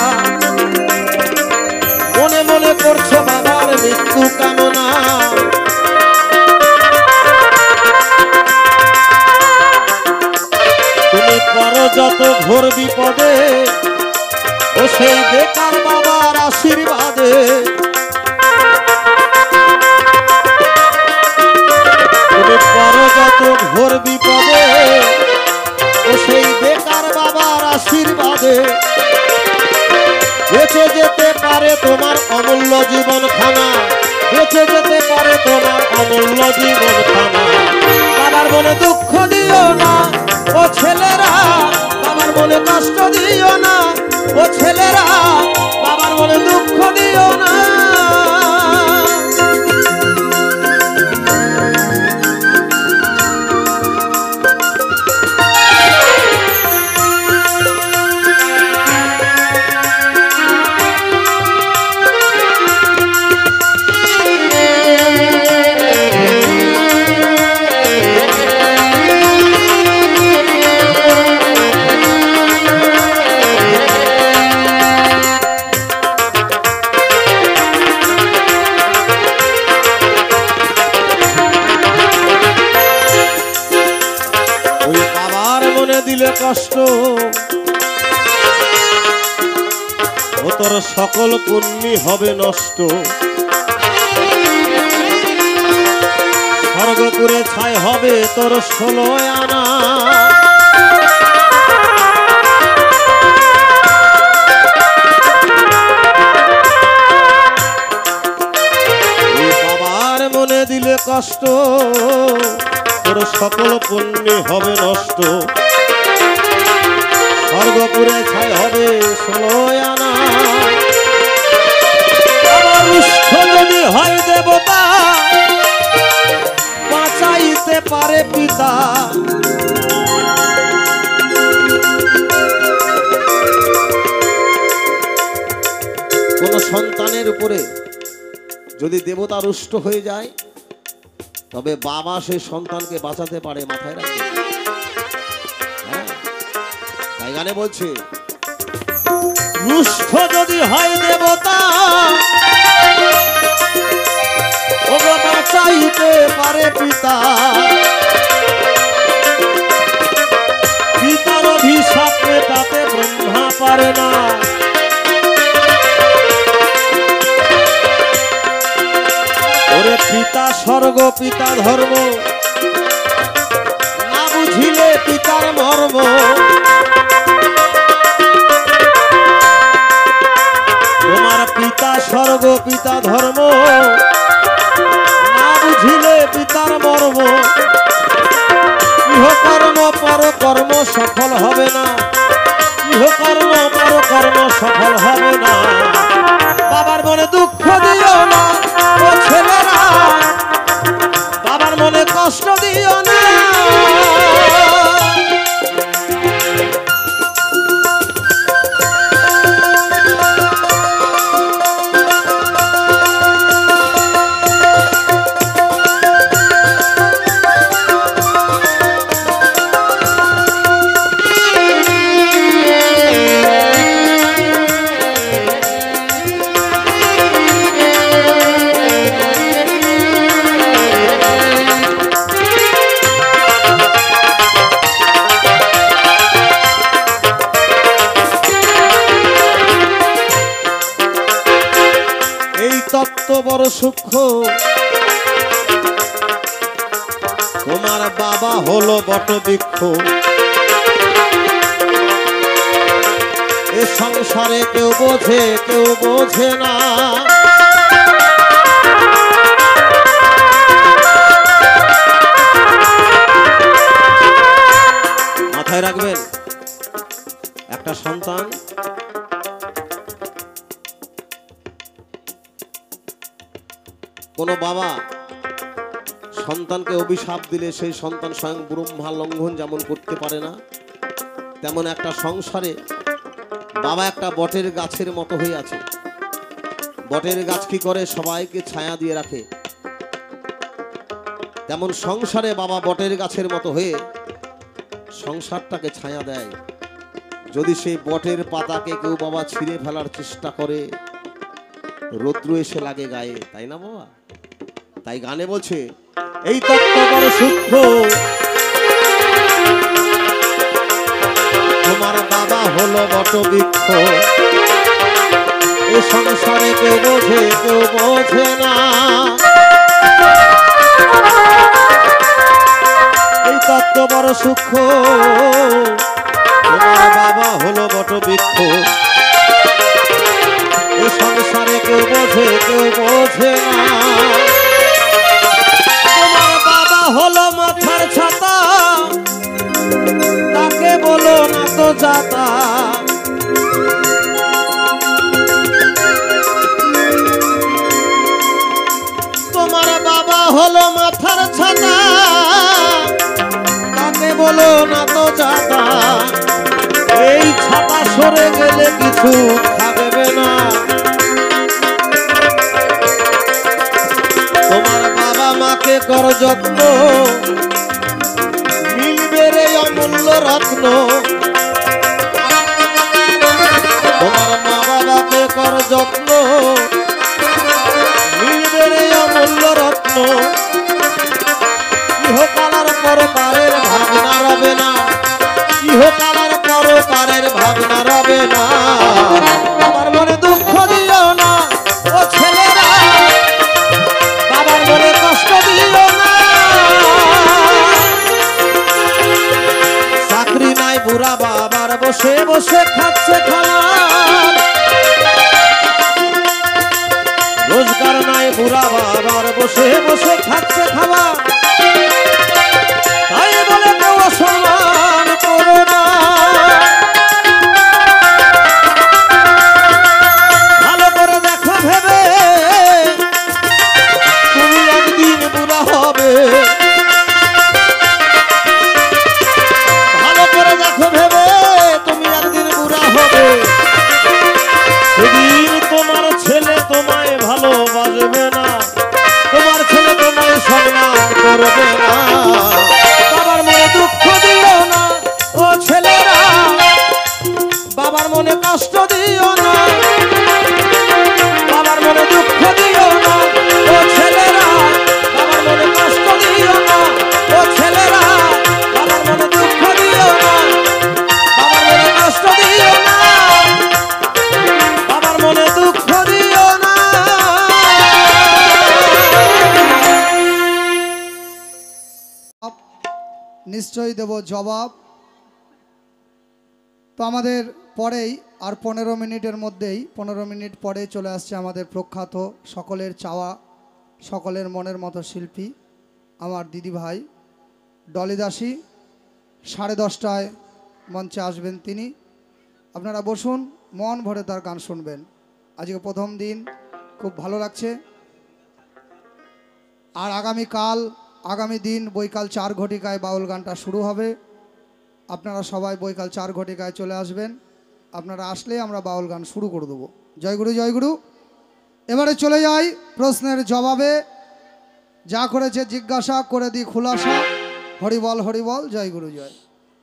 মনে মনে করছো বাবার মৃত্যু কামনা তুমি করো যত ঘোর বিপদে ও সেই বেকার বাবার আশীর্বাদে তুমি করো যত ঘোর বিপদে ও সেই বেকার বাবার বেঁচে যেতে পারে তোমার অমূল্য জীবন খানা, বেঁচে যেতে পারে তোমার অমূল্য জীবন খানা। বাবার মনে দুঃখ দিও না ও ছেলেরা, বাবার মনে কষ্ট দিও না ও ছেলেরা, বাবার মনে দুঃখ দিও না। দিলে কষ্ট ও তোর সকল পুণ্যি হবে নষ্ট। স্বর্গপুরে ছাই হবে তোর ষোলো আনা। বাবার মনে দিলে কষ্ট তোর সকল পুণ্যি হবে নষ্ট। স্বর্গপুরে ছাই হবে ষোলো আনা। আমার রুষ্ট যদি হয় দেবতা বাঁচাইতে পারে পিতা। কোন সন্তানের উপরে যদি দেবতা রুষ্ট হয়ে যায় তবে বাবা সেই সন্তানকে বাঁচাতে পারে, মাথায় রাখবে। তাই গানে বলছে রুষ্ট যদি হয় দেবতা ওগো বাঁচাইতে পারে পিতা। পিতার অভিশাপ মেটাতে ব্রহ্মা পারে না। ওরে পিতা স্বর্গ পিতা ধর্ম, না বুঝিলে পিতার মর্ম। তোমার পিতা স্বর্গ পিতা ধর্ম, না বুঝিলে পিতার মর্ম। ইহকর্ম পরকর্ম সফল হবে না, ইহকর্ম পরকর্ম সফল হবে না। বাবার মনে দুঃখ দিও না ও ছেলেরা, বাবার মনে কষ্ট দিও না। তত্ত্ব বড় সূক্ষ্ম। তোমার বাবা হলো বটবৃক্ষ, এ সংসারে কেউ বোঝে কেউ বোঝে না। মাথায় রাখবেন, একটা সন্তান কোনো বাবা সন্তানকে অভিশাপ দিলে সেই সন্তান স্বয়ং ব্রহ্মা লঙ্ঘন যেমন করতে পারে না, তেমন একটা সংসারে বাবা একটা বটের গাছের মতো হয়ে আছে। বটের গাছ কি করে? সবাইকে ছায়া দিয়ে রাখে। তেমন সংসারে বাবা বটের গাছের মতো হয়ে সংসারটাকে ছায়া দেয়। যদি সেই বটের পাতাকে কেউ বাবা ছিঁড়ে ফেলার চেষ্টা করে, রৌদ্র এসে লাগে গায়ে, তাই না বাবা? তাই গানে বলছে এই তত্ত্ব বড় সূক্ষ্ম। তোমার বাবা হলো বটবৃক্ষ, এই সংসারে কেউ বোঝে কেউ বোঝে না। এই তত্ত্ব বড় সূক্ষ্ম। তোমার বাবা হলো বটবৃক্ষ, বোঝে না। তোমার বাবা হলো মাথার ছাতা, তাকে বলো না তো যাতা। তোমার বাবা হলো মাথার ছাতা, তাকে বলো না তো যাতা। এই ছাতা সরে গেলে কিছু খাবে না। তোমার বাবা মাকে কর যত্ন, মিলবে রে অমূল্য রত্ন। তোমার মা বাবাকে কর যত্ন, মিলবে রে অমূল্য রত্ন। ইহকালার পরপারের ভাবনা রবে না, ইহকালার পরপারের ভাবনা রবে না। আমার মনে দুঃখ দিও না ও ছেলেরা, বাবার মনে কষ্ট দিও না। চাকরি নাই বুড়া বাবার, বসে বসে খাচ্ছে খাবার। রোজগার নাই বুড়া বাবার, বসে বসে খাচ্ছে খাবার। তাই বলে কেউ অসম্মান করো না। ভালো করে দেখো ভেবে, তুমি একদিন বুড়া হবে। ভালো করে দেখো ভেবে, তুমি একদিন বুড়া হবে। সেদিন তোমার ছেলে তোমায় ভালোবাসবে না, তোমার ছেলে তোমায় সম্মান করবে না। বাবার মনে দুঃখ দিও না ও ছেলেরা, বাবার মনে কষ্ট দিও না। বাবার মনে দুঃখ দিও না ও ছেলেরা, বাবার মনে কষ্ট দিও না ও ছেলেরা। বাবার মনে দুঃখ দিও না, বাবার মনে কষ্ট দিও না, বাবার মনে দুঃখ দিও না। নিশ্চয়ই দেব জবাব। তো আমাদের পরেই আর পনেরো মিনিটের মধ্যেই পনেরো মিনিট পরে চলে আসছে আমাদের প্রখ্যাত সকলের চাওয়া সকলের মনের মতো শিল্পী আমার দিদি ভাই ডলি দাসী। সাড়ে দশটায় মঞ্চে আসবেন তিনি। আপনারা বসুন, মন ভরে তার গান শুনবেন। আজকে প্রথম দিন, খুব ভালো লাগছে। আর আগামীকাল আগামী দিন বৈকাল চার ঘটিকায় বাউল গানটা শুরু হবে। আপনারা সবাই বৈকাল চার ঘটিকায় চলে আসবেন। আপনারা আসলে আমরা বাউল গান শুরু করে দেবো। জয়গুরু জয়গুরু। এবারে চলে যাই প্রশ্নের জবাবে। যা করেছে জিজ্ঞাসা করে দিই খুলাসা। হরিবল হরিবল, জয়গুরু জয়।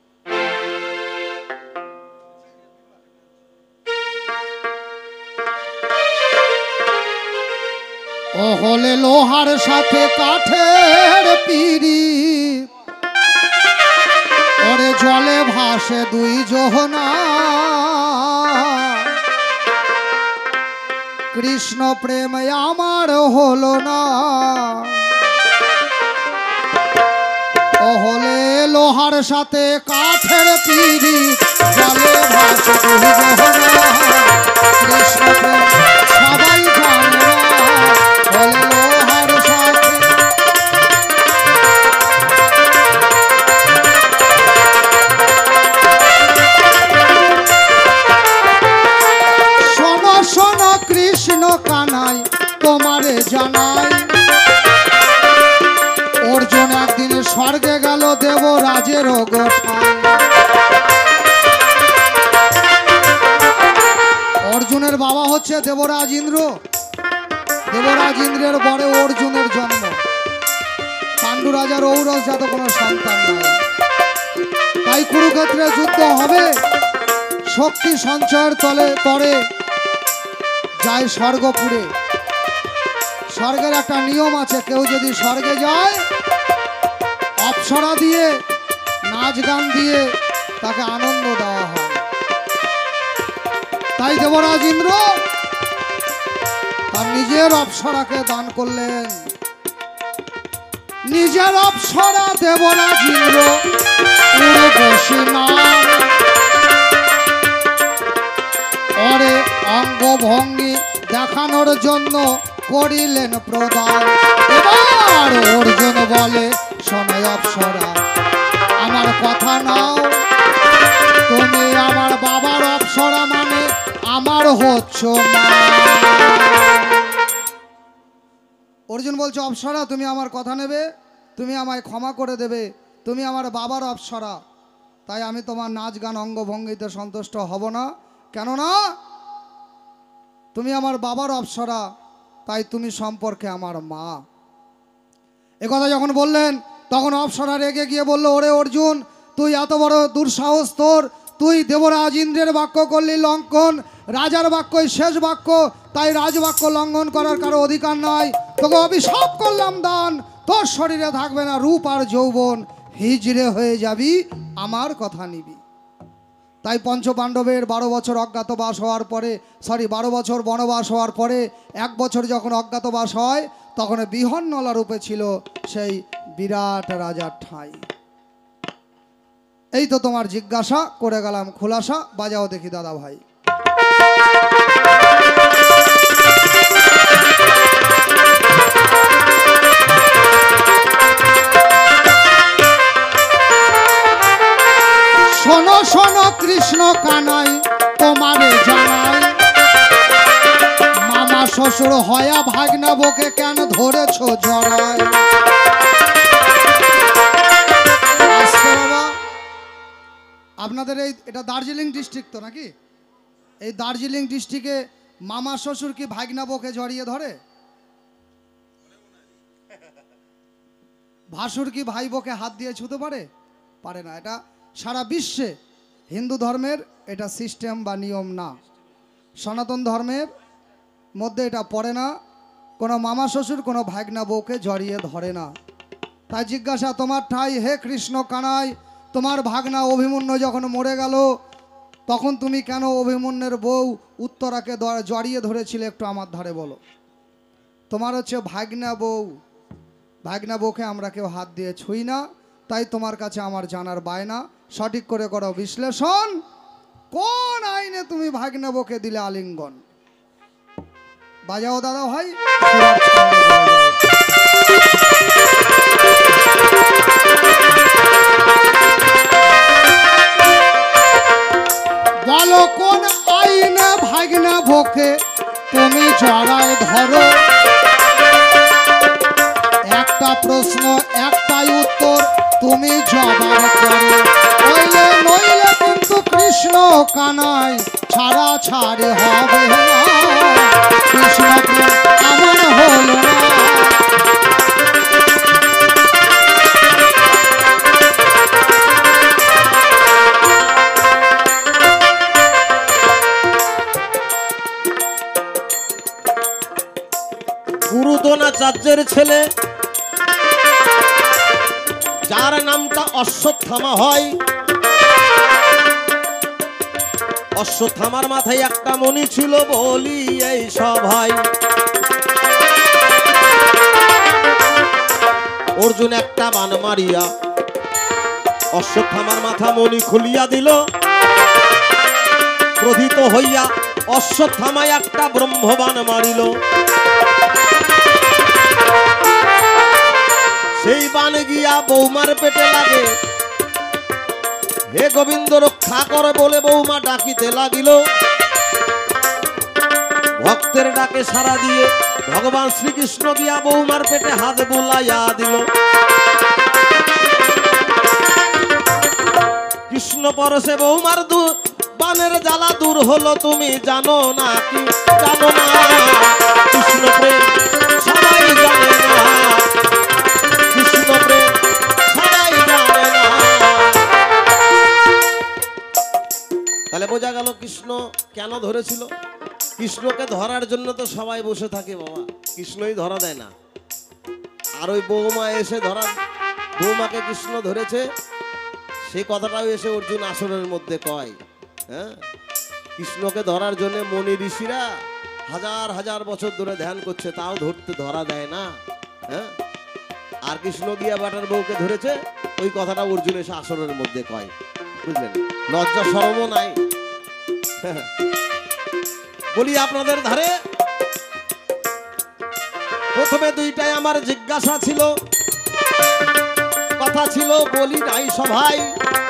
ও হলে লোহার সাথে কাঠের পিড়ি, ওরে জলে ভাসে দুই যোহনা। কৃষ্ণ প্রেম আমার হলো না। ও হলে লোহার সাথে কাঠের পিড়ি, জলে ভাসে দুই যোহনা। কৃষ্ণ প্রেম সবাই জানে না। হলে লোহার সাথে শোনো শোনো কৃষ্ণ কানাই তোমারে জানাই। অর্জুন একদিন স্বর্গে গেল দেবরাজের গোঠায়। অর্জুনের বাবা হচ্ছে দেবরাজ ইন্দ্র। দেবরাজ ইন্দ্রের পরে অর্জুনের জন্ম। পাণ্ডু রাজার ঔরস যাতে কোনো সন্তান নাই, তাই কুরুক্ষেত্রে যুদ্ধ হবে। শক্তি সঞ্চয়ের তলে পরে যায় স্বর্গপুরে। স্বর্গের একটা নিয়ম আছে, কেউ যদি স্বর্গে যায় অপ্সরা দিয়ে নাচ গান দিয়ে তাকে আনন্দ দেওয়া হয়। তাই দেবরাজ ইন্দ্র তার নিজের অপ্সরাকে দান করলেন। নিজের অপ্সরা দেবরাজ ইন্দ্র উর্বশী নাম। ওরে অঙ্গভঙ্গি দেখানোর জন্য করিলেন প্রদান। এবার অর্জুন বলে শোনো অপ্সরা আমার কথা নাও, তুমি আমার বাবার অপ্সরা মানে আমার হচ্ছ মা। অর্জুন বলছে অপ্সরা তুমি আমার কথা নেবে, তুমি আমায় ক্ষমা করে দেবে, তুমি আমার বাবার অপ্সরা, তাই আমি তোমার নাচ গান অঙ্গভঙ্গিতে সন্তুষ্ট হব না, কেননা তুমি আমার বাবার অপ্সরা, তাই তুমি সম্পর্কে আমার মা। একথা যখন বললেন তখন অপ্সরা রেগে গিয়ে বলল, ওরে অর্জুন তুই এত বড় দুঃসাহস তোর, তুই দেবরাজ ইন্দ্রের বাক্য করলি লঙ্ঘন, রাজার বাক্যই শেষ বাক্য, তাই রাজবাক্য লঙ্ঘন করার কারো অধিকার নাই, তোকে অভিশাপ করলাম দান, তোর শরীরে থাকবে না রূপ আর যৌবন, হিজড়ে হয়ে যাবি আমার কথা নিবি। তাই পঞ্চপাণ্ডবের বারো বছর অজ্ঞাতবাস হওয়ার পরে সরি বারো বছর বনবাস হওয়ার পরে এক বছর যখন অজ্ঞাতবাস হয় তখন বিহন্নলা রূপে ছিল সেই বিরাট রাজার ঠাঁই। এই তো তোমার জিজ্ঞাসা করে গেলাম খোলাসা, বাজাও দেখি দাদা ভাই। শোনো শোনো কৃষ্ণ কানাই তোমারে জানাই, মামা শ্বশুর হয়া ভাগনা বকে কেন ধরেছ জড়ায়। আপনাদের এই এটা দার্জিলিং ডিস্ট্রিক্ট তো নাকি? এই দার্জিলিং ডিস্ট্রিক্টে মামা শ্বশুর কি ভাগনা বকে জড়িয়ে ধরে? ভাসুর কি ভাই বকে হাত দিয়ে ছুতে পারে? পারে না। এটা সারা বিশ্বে হিন্দু ধর্মের এটা সিস্টেম বা নিয়ম না, সনাতন ধর্মের মধ্যে এটা পড়ে না, কোনো মামা শ্বশুর কোনো ভাগনা বউকে জড়িয়ে ধরে না। তাই জিজ্ঞাসা তোমার ঠাই হে কৃষ্ণ কানাই, তোমার ভাগনা অভিমন্যু যখন মরে গেল তখন তুমি কেন অভিমন্যুর বউ উত্তরাকে জড়িয়ে ধরেছিলে, একটু আমার ধারে বলো। তোমার হচ্ছে ভাগনা বউ, ভাগনা বউকে আমরা কেউ হাত দিয়ে ছুঁই না, তাই তোমার কাছে আমার জানার বায়না, সঠিক করে করো বিশ্লেষণ, কোন আইনে তুমি ভাগনা বউকে দিলে আলিঙ্গন? বাজাও দাদা ভাই। বলো কোন আইনে ভাগনা বউকে তুমি জড়ায় ধরো? একটা প্রশ্ন একটাই উত্তর তুমি জবাব করো, নইলে নইলে কিন্তু কৃষ্ণ কানাই ছাড়া ছাড়ে হবে না, কৃষ্ণ এমন হলো না। গুরুদ্রোণাচার্যের ছেলে যার নামটা অশ্বত্থামা হয়, অশ্বত্থামার মাথায় একটা মণি ছিল বলি এই সভায়। অর্জুন একটা বান মারিয়া অশ্বত্থামার মাথা মণি খুলিয়া দিল, ক্রোধিত হইয়া অশ্বত্থামায় একটা ব্রহ্মবাণ মারিল। সেই বান গিয়া বৌমার পেটে লাগে, হে গোবিন্দ রক্ষা করে বলে বৌমা ডাকিতে লাগিল। ভক্তের ডাকে সাড়া দিয়ে ভগবান শ্রীকৃষ্ণ গিয়া বৌমার পেটে হাত বুলাইয়া দিল। কৃষ্ণ পরশে বৌমার দু বানের জ্বালা দূর হলো, তুমি জানো না কি জানো না, কৃষ্ণ প্রেম সবাই জানে না, কৃষ্ণ প্রেম সবাই জানে না। তাহলে বোঝা গেল কৃষ্ণ কেন ধরেছিল। কৃষ্ণকে ধরার জন্য তো সবাই বসে থাকে বাবা, কৃষ্ণই ধরা দেয় না। আর ওই বৌমা এসে ধরা, বৌমাকে কৃষ্ণ ধরেছে সেই কথাটাও এসে অর্জুন আসরের মধ্যে কয়। হ্যাঁ, কৃষ্ণকে ধরার জন্য মনি ঋষিরা হাজার হাজার বছর ধরে ধ্যান করছে, তাও ধরতে ধরা দেয় না। হ্যাঁ, আর কৃষ্ণ গিয়া বাটার বউকে ধরেছে, ওই কথাটা অর্জুন এসে আসরের মধ্যে কয়। বুঝলেন, লজ্জা শরমও নাই। বলি আপনাদের ধারে প্রথমে দুইটাই আমার জিজ্ঞাসা ছিল, কথা ছিল বলি নাই সভায়,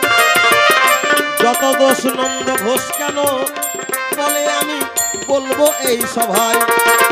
যত দোষ নন্দ ঘোষ কেন বলে আমি বলবো এই সভায়।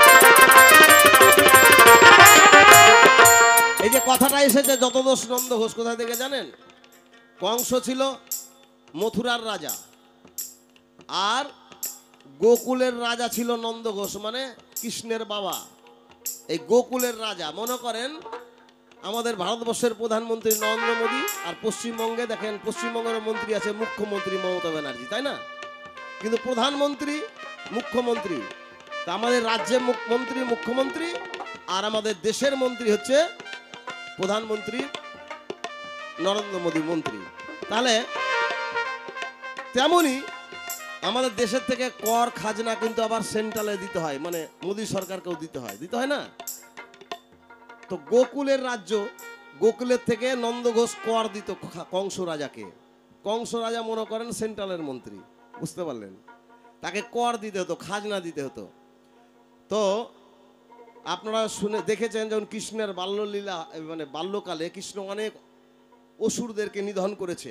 এই যে কথাটা এসেছে যত দোষ নন্দ ঘোষ, কোথায় থেকে জানেন? কংস ছিল মথুরার রাজা, আর গোকুলের রাজা ছিল নন্দ ঘোষ, মানে কৃষ্ণের বাবা। এই গোকুলের রাজা মনে করেন আমাদের ভারতবর্ষের প্রধানমন্ত্রী নরেন্দ্র মোদী, আর পশ্চিমবঙ্গে দেখেন পশ্চিমবঙ্গের মন্ত্রী আছে মুখ্যমন্ত্রী মমতা ব্যানার্জি, তাই না? কিন্তু প্রধানমন্ত্রী মুখ্যমন্ত্রী, তা আমাদের রাজ্যের মুখ্যমন্ত্রী মুখ্যমন্ত্রী আর আমাদের দেশের মন্ত্রী হচ্ছে প্রধানমন্ত্রী নরেন্দ্র মোদী মন্ত্রী। তাহলে তেমনি আমাদের দেশের থেকে কর খাজনা কিন্তু আবার সেন্ট্রালে দিতে হয়, মানে মোদী সরকারকেও দিতে হয়, দিতে হয় না? তো গোকুলের রাজ্য, গোকুলের থেকে নন্দ ঘোষ কর দিত কংস রাজাকে। কংস রাজা মনে করেন সেন্ট্রালের মন্ত্রী, বুঝতে পারলেন? তাকে কর দিতে হতো, খাজনা দিতে হতো। তো আপনারা শুনে দেখেছেন যখন কৃষ্ণের বাল্যলীলা, মানে বাল্যকালে কৃষ্ণ অনেক অসুরদেরকে নিধন করেছে।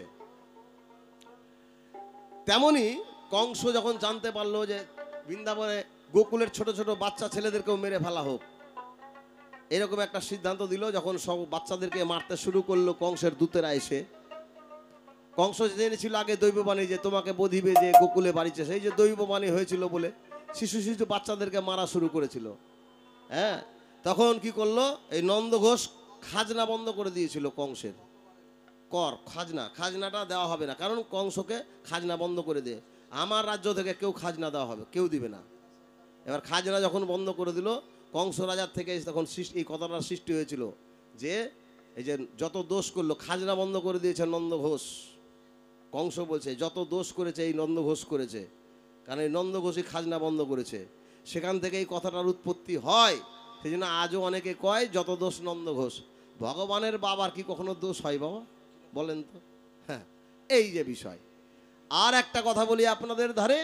তেমনি কংস যখন জানতে পারলো যে বৃন্দাবনে গোকুলের ছোট ছোট বাচ্চা ছেলেদেরকেও মেরে ফেলা হোক, এরকম একটা সিদ্ধান্ত দিল। যখন সব বাচ্চাদেরকে মারতে শুরু করলো কংসের দূতেরা এসে, কংস জেনেছিল আগে দৈববাণী যে তোমাকে বধিবে যে গোকুলে বাড়িছে, সেই যে দৈববাণী হয়েছিল বলে শিশু শিশু বাচ্চাদেরকে মারা শুরু করেছিল। হ্যাঁ, তখন কি করলো, এই নন্দ ঘোষ খাজনা বন্ধ করে দিয়েছিল কংসের। কর খাজনা, খাজনাটা দেওয়া হবে না, কারণ কংসকে খাজনা বন্ধ করে দিয়ে আমার রাজ্য থেকে কেউ খাজনা দেওয়া হবে, কেউ দিবে না। এবার খাজনা যখন বন্ধ করে দিল, কংস রাজার থেকে তখন এই কথাটার সৃষ্টি হয়েছিল যে এই যে যত দোষ করলো, খাজনা বন্ধ করে দিয়েছে নন্দ ঘোষ। কংস বলছে যত দোষ করেছে এই নন্দ ঘোষ করেছে, কারণ এই নন্দ ঘোষই খাজনা বন্ধ করেছে। সেখান থেকে এই কথাটার উৎপত্তি হয়। সেই জন্য আজও অনেকে কয় যত দোষ নন্দ ঘোষ। ভগবানের বাবার কি কখনো দোষ হয় বাবা, বলেন তো? হ্যাঁ, এই যে বিষয়। আর একটা কথা বলি আপনাদের ধারে,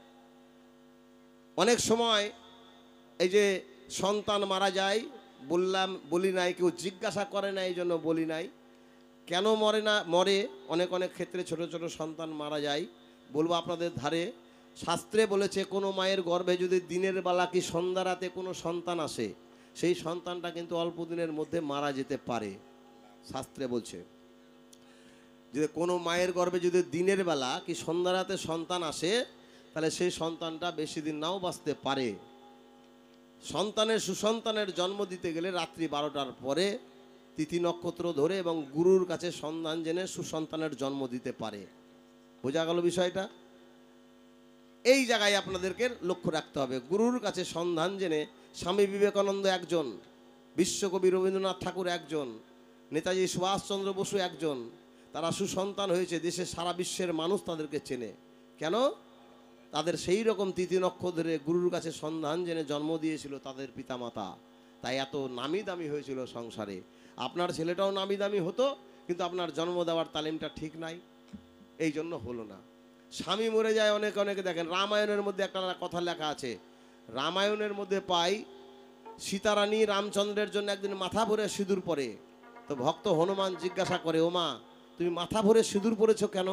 অনেক সময় এই যে সন্তান মারা যায়, বললাম বলি নাই, কেউ জিজ্ঞাসা করে না, এই জন্য বলি নাই। কেন মরে না, মরে অনেক অনেক ক্ষেত্রে ছোট ছোট সন্তান মারা যায়। বলবো আপনাদের ধারে, শাস্ত্রে বলেছে কোনো মায়ের গর্ভে যদি দিনের বেলা কি সন্ধ্যা রাতে কোনো সন্তান আসে, সেই সন্তানটা কিন্তু অল্প দিনের মধ্যে মারা যেতে পারে। শাস্ত্রে বলছে যে কোনো মায়ের গর্ভে যদি দিনের বেলা কি সন্ধ্যা রাতে সন্তান আসে, তাহলে সেই সন্তানটা বেশি দিন নাও বাঁচতে পারে। সন্তানের সুসন্তানের জন্ম দিতে গেলে রাত্রি বারোটার পরে তিথি নক্ষত্র ধরে এবং গুরুর কাছে সন্ধান জেনে সুসন্তানের জন্ম দিতে পারে। বোঝা গেল বিষয়টা? এই জায়গায় আপনাদেরকে লক্ষ্য রাখতে হবে। গুরুর কাছে সন্ধান জেনে স্বামী বিবেকানন্দ একজন, বিশ্বকবি রবীন্দ্রনাথ ঠাকুর একজন, নেতাজি সুভাষচন্দ্র বসু একজন, তারা সুসন্তান হয়েছে, দেশের সারা বিশ্বের মানুষ তাদেরকে চেনে। কেন? তাদের সেই রকম তিথি নক্ষত্রে গুরুর কাছে সন্ধান জেনে জন্ম দিয়েছিল তাদের পিতামাতা, তাই এত নামি দামি হয়েছিল সংসারে। আপনার ছেলেটাও নামি দামি হতো, কিন্তু আপনার জন্ম দেওয়ার তালিমটা ঠিক নাই, এই জন্য হলো না। স্বামী মরে যায় অনেক অনেকে। দেখেন রামায়ণের মধ্যে একটা কথা লেখা আছে, রামায়ণের মধ্যে পাই সীতারানী রামচন্দ্রের জন্য একদিন মাথা ভরে সিঁদুর পরে। তো ভক্ত হনুমান জিজ্ঞাসা করে, ও মা তুমি মাথা ভরে সিঁদুর পরেছ কেন?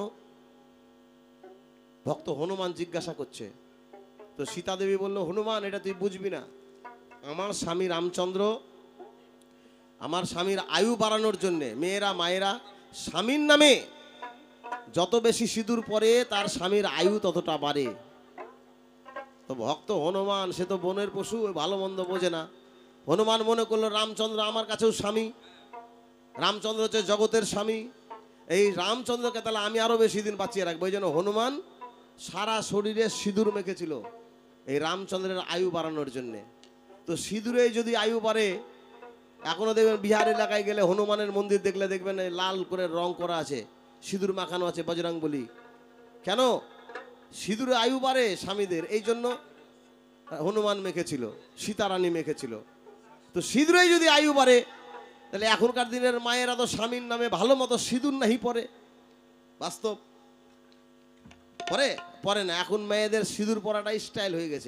ভক্ত হনুমান জিজ্ঞাসা করছে। তো সীতা দেবী বলল, হনুমান এটা তুই বুঝবি না, আমার স্বামী রামচন্দ্র আমার স্বামীর আয়ু বাড়ানোর জন্যে মেয়েরা মায়েরা স্বামীর নামে যত বেশি সিঁদুর পরে তার স্বামীর আয়ু ততটা বাড়ে। তো ভক্ত হনুমান, সে তো বনের পশু, ভালো মন্দ বোঝে না। হনুমান মনে করলো রামচন্দ্র আমার কাছেও স্বামী, রামচন্দ্র হচ্ছে জগতের স্বামী, এই রামচন্দ্রকে তাহলে আমি আরো বেশি দিন বাঁচিয়ে রাখবো। এই জন্য হনুমান সারা শরীরে সিঁদুর মেখেছিল এই রামচন্দ্রের আয়ু বাড়ানোর জন্যে। তো সিঁদুরে যদি আয়ু বাড়ে, এখনো দেখবেন বিহার এলাকায় গেলে হনুমানের মন্দির দেখলে দেখবেন লাল করে রং করা আছে, সিঁদুর মাখানো আছে বজরংবলী। কেন? সিঁদুরে আয়ু বাড়ে স্বামীদের, এই জন্য হনুমান মেখেছিল, সীতারানী মেখেছিল। তো সিঁদুরে যদি আয়ু বাড়ে, তাহলে এখনকার দিনের মায়েরা তো স্বামীর নামে ভালো মতো সিঁদুর নাহি পরে। বাস্তব পরে পরে না, এখন মেয়েদের সিঁদুর পরাটাই স্টাইল হয়ে গেছে।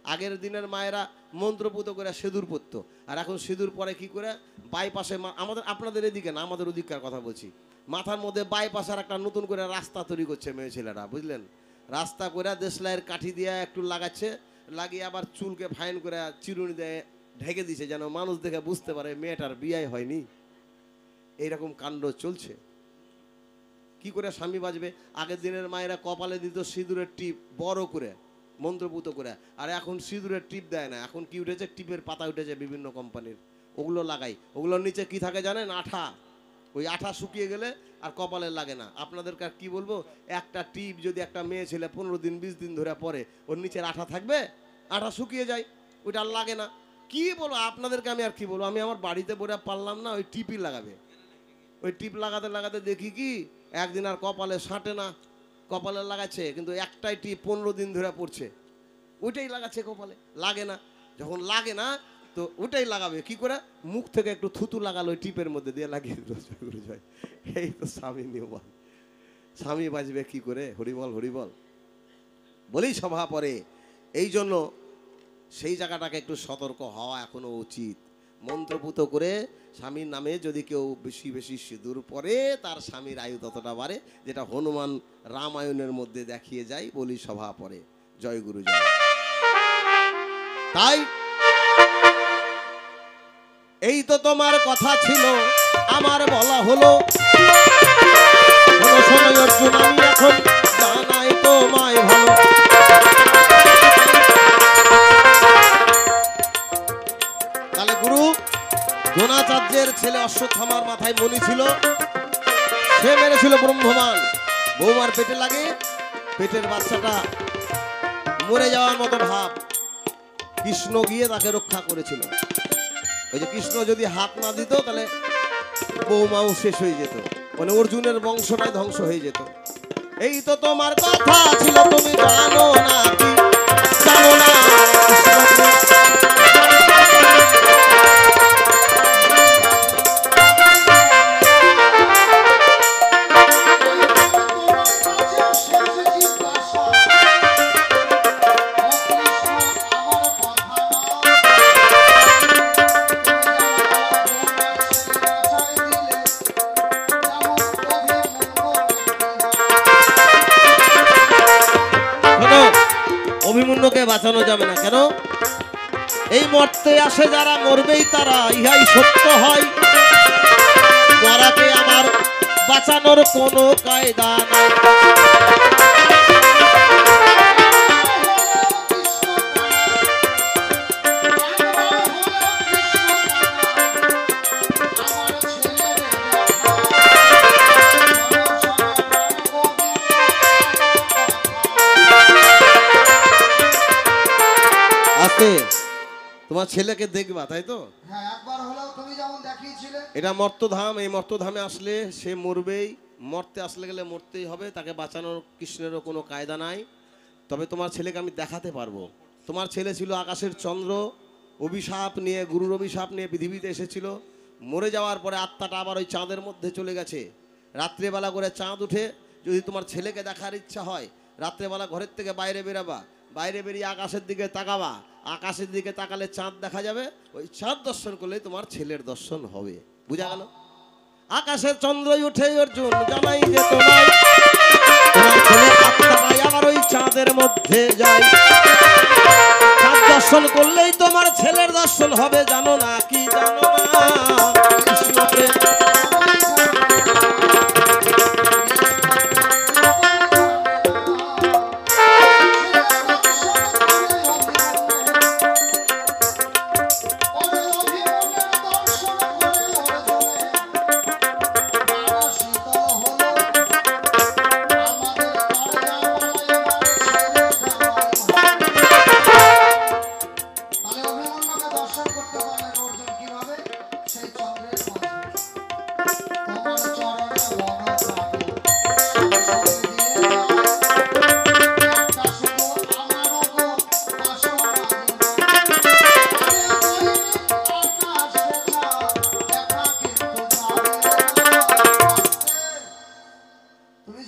আগের দিনের মায়েরা মন্ত্রপুত করে সিঁদুর পরতো, আর এখন সিঁদুর পরে কি করে বাইপাসে, আমাদের আপনাদের এদিকে না, আমাদের ওদিককার কথা বলছি, মাথার মধ্যে বাইপাসের একটা নতুন করে রাস্তা তৈরি করছে মেয়ে ছেলেরা, বুঝলেন? রাস্তা করে দেশলাইয়ের কাঠি দিয়ে একটু লাগাচ্ছে, লাগিয়ে আবার চুলকে ফাইন করে চিরুনি দিয়ে ঢেকে দিছে, যেন মানুষ দেখে বুঝতে পারে মেয়েটার বিয়ে হয়নি। এইরকম কাণ্ড চলছে। কি করে স্বামী বাঁচবে? আগের দিনের মায়েরা কপালে দিত সিঁদুরের টিপ বড় করে মন্ত্রপুত করে, আর এখন সিঁদুরের টিপ দেয় না, এখন কি উঠেছে, টিপের পাতা উঠেছে বিভিন্ন কোম্পানির, ওগুলো লাগাই। ওগুলোর নিচে কি থাকে জানেন? আঠা। ওই আঠা শুকিয়ে গেলে আর কপালে লাগে না। আপনাদেরকে আর কি বলবো, একটা টিপ যদি একটা মেয়ে ছেলে পনেরো দিন বিশ দিন ধরে পরে, ওর নিচের আঠা থাকবে, আঠা শুকিয়ে যায়, ওইটা আর লাগে না। কি বলবো আপনাদেরকে, আমি আর কি বলবো, আমি আমার বাড়িতে বলে পারলাম না, ওই টিপই লাগাবে। ওই টিপ লাগাতে লাগাতে দেখি কি একদিন আর কপালে সাঁটে না, কপালে লাগাচ্ছে কিন্তু একটাই টিপ পনেরো দিন ধরে পড়ছে, ওইটাই লাগাচ্ছে কপালে, লাগে না। যখন লাগে না তো ওটাই লাগাবে কি করে, মুখ থেকে একটু থুতু লাগালো ওই টিপের মধ্যে দিয়ে লাগিয়ে দিল। এই তো স্বামী নিয়ম। স্বামী বাঁচবে কি করে? হরিবল হরিবল বলেই সভা পরে। এই জন্য সেই জায়গাটাকে একটু সতর্ক হওয়া এখনো উচিত। মন্ত্রপুত করে স্বামীর নামে যদি কেউ বেশি বেশি সিঁদুর পরে, তার স্বামীর আয়ু ততটা বাড়ে, যেটা হনুমান রামায়ণের মধ্যে দেখিয়ে যায়। বলি সভা পরে। জয় গুরু জয়। তাই এই তো তোমার কথা ছিল, আমার বলা হলো, শোনো শোনো অর্জুন, আমি এখন জানাই তোমায় ভালো। তাহলে গুরু দ্রোণাচার্যের ছেলে অশ্বত্থামার মাথায় মণি ছিল, সে মেরেছিল ব্রহ্মমান, বৌমার পেটে লাগে, পেটের বাচ্চাটা মরে যাওয়ার মতো ভাব, কৃষ্ণ গিয়ে তাকে রক্ষা করেছিল। ওই যে কৃষ্ণ যদি হাত না দিত তাহলে বৌমাও শেষ হয়ে যেত, মানে অর্জুনের বংশটাই ধ্বংস হয়ে যেত। এই তো তোমার কথা ছিল, তুমি জানো না কি জানো না। অভিমন্যুকে বাঁচানো যাবে না কেন? এই মরতে আসে যারা, মরবেই তারা, ইহাই সত্য হয়। মরাকে আমার বাঁচানোর কোনো কায়দা নাই। তোমার ছেলেকে দেখবা, তাই তো? হ্যাঁ, একবার হলেও তুমি যেমন দেখিয়েছিলে। এটা মর্তধাম, এই মর্তধামে আসলে সে মরবেই, মরতে আসলে গেলে মরতেই হবে, তাকে বাঁচানোর কৃষ্ণেরও কোনো কায়দা নাই। তবে তোমার ছেলেকে আমি দেখাতে পারবো। তোমার ছেলে ছিল আকাশের চন্দ্র, অভিশাপ নিয়ে, গুরুর অভিশাপ নিয়ে পৃথিবীতে এসেছিল। মরে যাওয়ার পরে আত্মাটা আবার ওই চাঁদের মধ্যে চলে গেছে। রাত্রেবেলা করে চাঁদ উঠে, যদি তোমার ছেলেকে দেখার ইচ্ছা হয়, রাত্রেবেলা ঘরের থেকে বাইরে বেরাবা, বাইরে বেরিয়ে আকাশের দিকে তাকাবা, আকাশের দিকে তাকালে চাঁদ দেখা যাবে, ওই চাঁদ দর্শন করলে তোমার ছেলের দর্শন হবে। বুঝা গেল? আকাশের চন্দ্রই উঠে অর্জুন জানাই যে তোমায়, তোমার ছেলে আত্মাটাই আবার ওই চাঁদের মধ্যে যায়। চাঁদ দর্শন করলেই তোমার ছেলের দর্শন হবে, জানো না কি জানো না? কৃষ্ণকে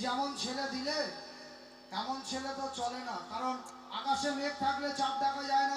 এমন ছেলে তো চলে না, কারণ আকাশে মেঘ থাকলে চাঁদ দেখা যায় না,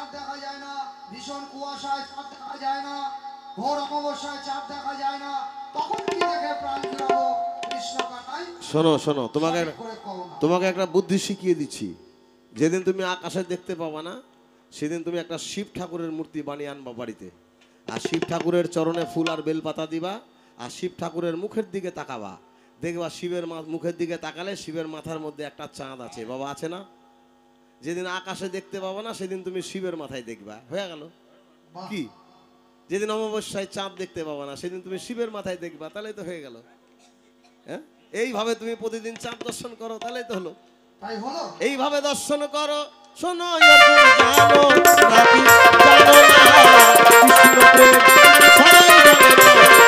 চাঁদ দেখা যায় না, ভীষণ কুয়াশায় চাঁদ দেখা যায় না, ঘোর অমাবস্যায় চাঁদ দেখা যায় না, তখন কি দেখে প্রাণ ফিরাবো কৃষ্ণ কানাই? শোনো শোনো তোমাকে সঠিক করে কও না। তোমাকে একটা বুদ্ধি শিখিয়ে দিচ্ছি। যেদিন তুমি আকাশে দেখতে পাবা না, সেদিন তুমি একটা শিব ঠাকুরের মূর্তি বানিয়ে আনবা বাড়িতে, আর শিব ঠাকুরের চরণে ফুল আর বেলপাতা দিবা, আর শিব ঠাকুরের মুখের দিকে তাকাবা, দেখবা শিবের মুখের দিকে তাকালে শিবের মাথার মধ্যে একটা চাঁদ আছে। বাবা আছে না? যেদিন আকাশে দেখতে পাবা না, সেদিন তুমি শিবের মাথায় দেখবা, হয়ে গেল। কি? যেদিন অমাবস্যায় চাঁদ দেখতে পাবা না, সেদিন তুমি শিবের মাথায় দেখবা, তাহলেই তো হয়ে গেল। হ্যাঁ, এইভাবে তুমি প্রতিদিন চাঁদ দর্শন করো, তাহলেই তো হলো। তাই হলো? এইভাবে দর্শন করো। শোনো অর্জুন, জানো নাকি জানো না, কৃষ্ণ প্রেম সবাই জানে না।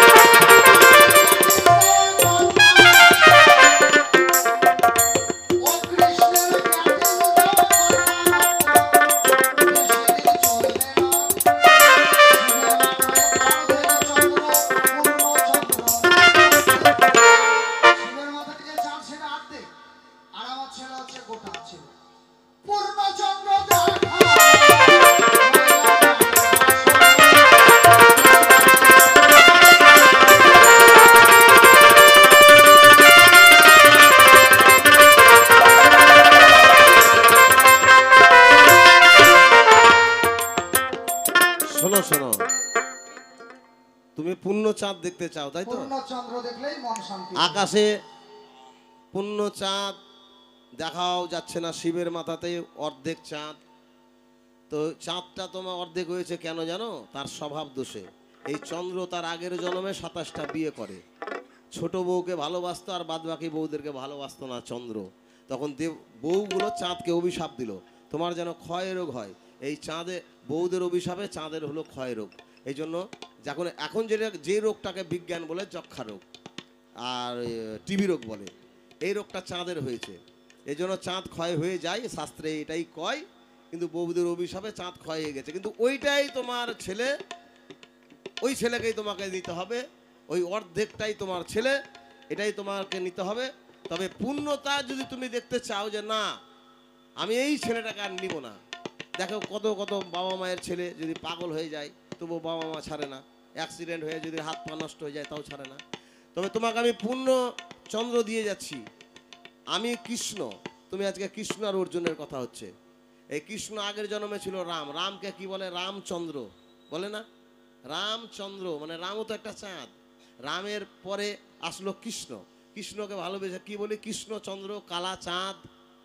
ও কৃষ্ণের জ্ঞানে শিবের মাথায় যে চাঁদ সেটা অর্ধেক, আর আমার ছেলে হচ্ছে গোটা ছিল। পূর্ণচন্দ্র দেখা শোনো শোনো, তুমি পূর্ণ চাঁদ দেখতে চাও, তাই তো? পূর্ণচন্দ্র দেখলেই মন শান্তি। আকাশে পূর্ণ চাঁদ দেখাও যাচ্ছে না, শিবের মাথাতে অর্ধেক চাঁদ। তো চাঁদটা তোমার অর্ধেক হয়েছে কেন জানো? তার স্বভাব দোষে। এই চন্দ্র তার আগের জন্মে সাতাশটা বিয়ে করে, ছোট বউকে ভালোবাসতো আর বাদ বাকি বউদেরকে ভালোবাসতো না চন্দ্র। তখন দেব বউগুলো চাঁদকে অভিশাপ দিল, তোমার যেন ক্ষয় রোগ হয়। এই চাঁদে বউদের অভিশাপে চাঁদের হলো ক্ষয় রোগ। এই জন্য যখন এখন যেটা যে রোগটাকে বিজ্ঞান বলে যক্ষা রোগ আর টিবি রোগ বলে, এই রোগটা চাঁদের হয়েছে। এই জন্য চাঁদ ক্ষয় হয়ে যায়, শাস্ত্রে এটাই কয়। কিন্তু বউদের অভিশাপে চাঁদ ক্ষয় হয়ে গেছে, কিন্তু ওইটাই তোমার ছেলে, ওই ছেলেকেই তোমাকে নিতে হবে, ওই অর্ধেকটাই তোমার ছেলে, এটাই তোমাকে নিতে হবে। তবে পূর্ণতা যদি তুমি দেখতে চাও যে না আমি এই ছেলেটাকে আর নিব না, দেখো কত কত বাবা মায়ের ছেলে যদি পাগল হয়ে যায় তবু বাবা মা ছাড়ে না, অ্যাক্সিডেন্ট হয়ে যদি হাত পা নষ্ট হয়ে যায় তাও ছাড়ে না। তবে তোমাকে আমি পূর্ণ চন্দ্র দিয়ে যাচ্ছি, আমি কৃষ্ণ। তুমি আজকে কৃষ্ণ আর অর্জুনের কথা হচ্ছে। এই কৃষ্ণ আগের জন্মে ছিল রাম, রামকে কি বলে? রামচন্দ্র বলে না? রামচন্দ্র মানে রামও তো একটা চাঁদ। রামের পরে আসলো কৃষ্ণ, কৃষ্ণকে ভালোবেসে কি বলি? কৃষ্ণচন্দ্র, কালা চাঁদ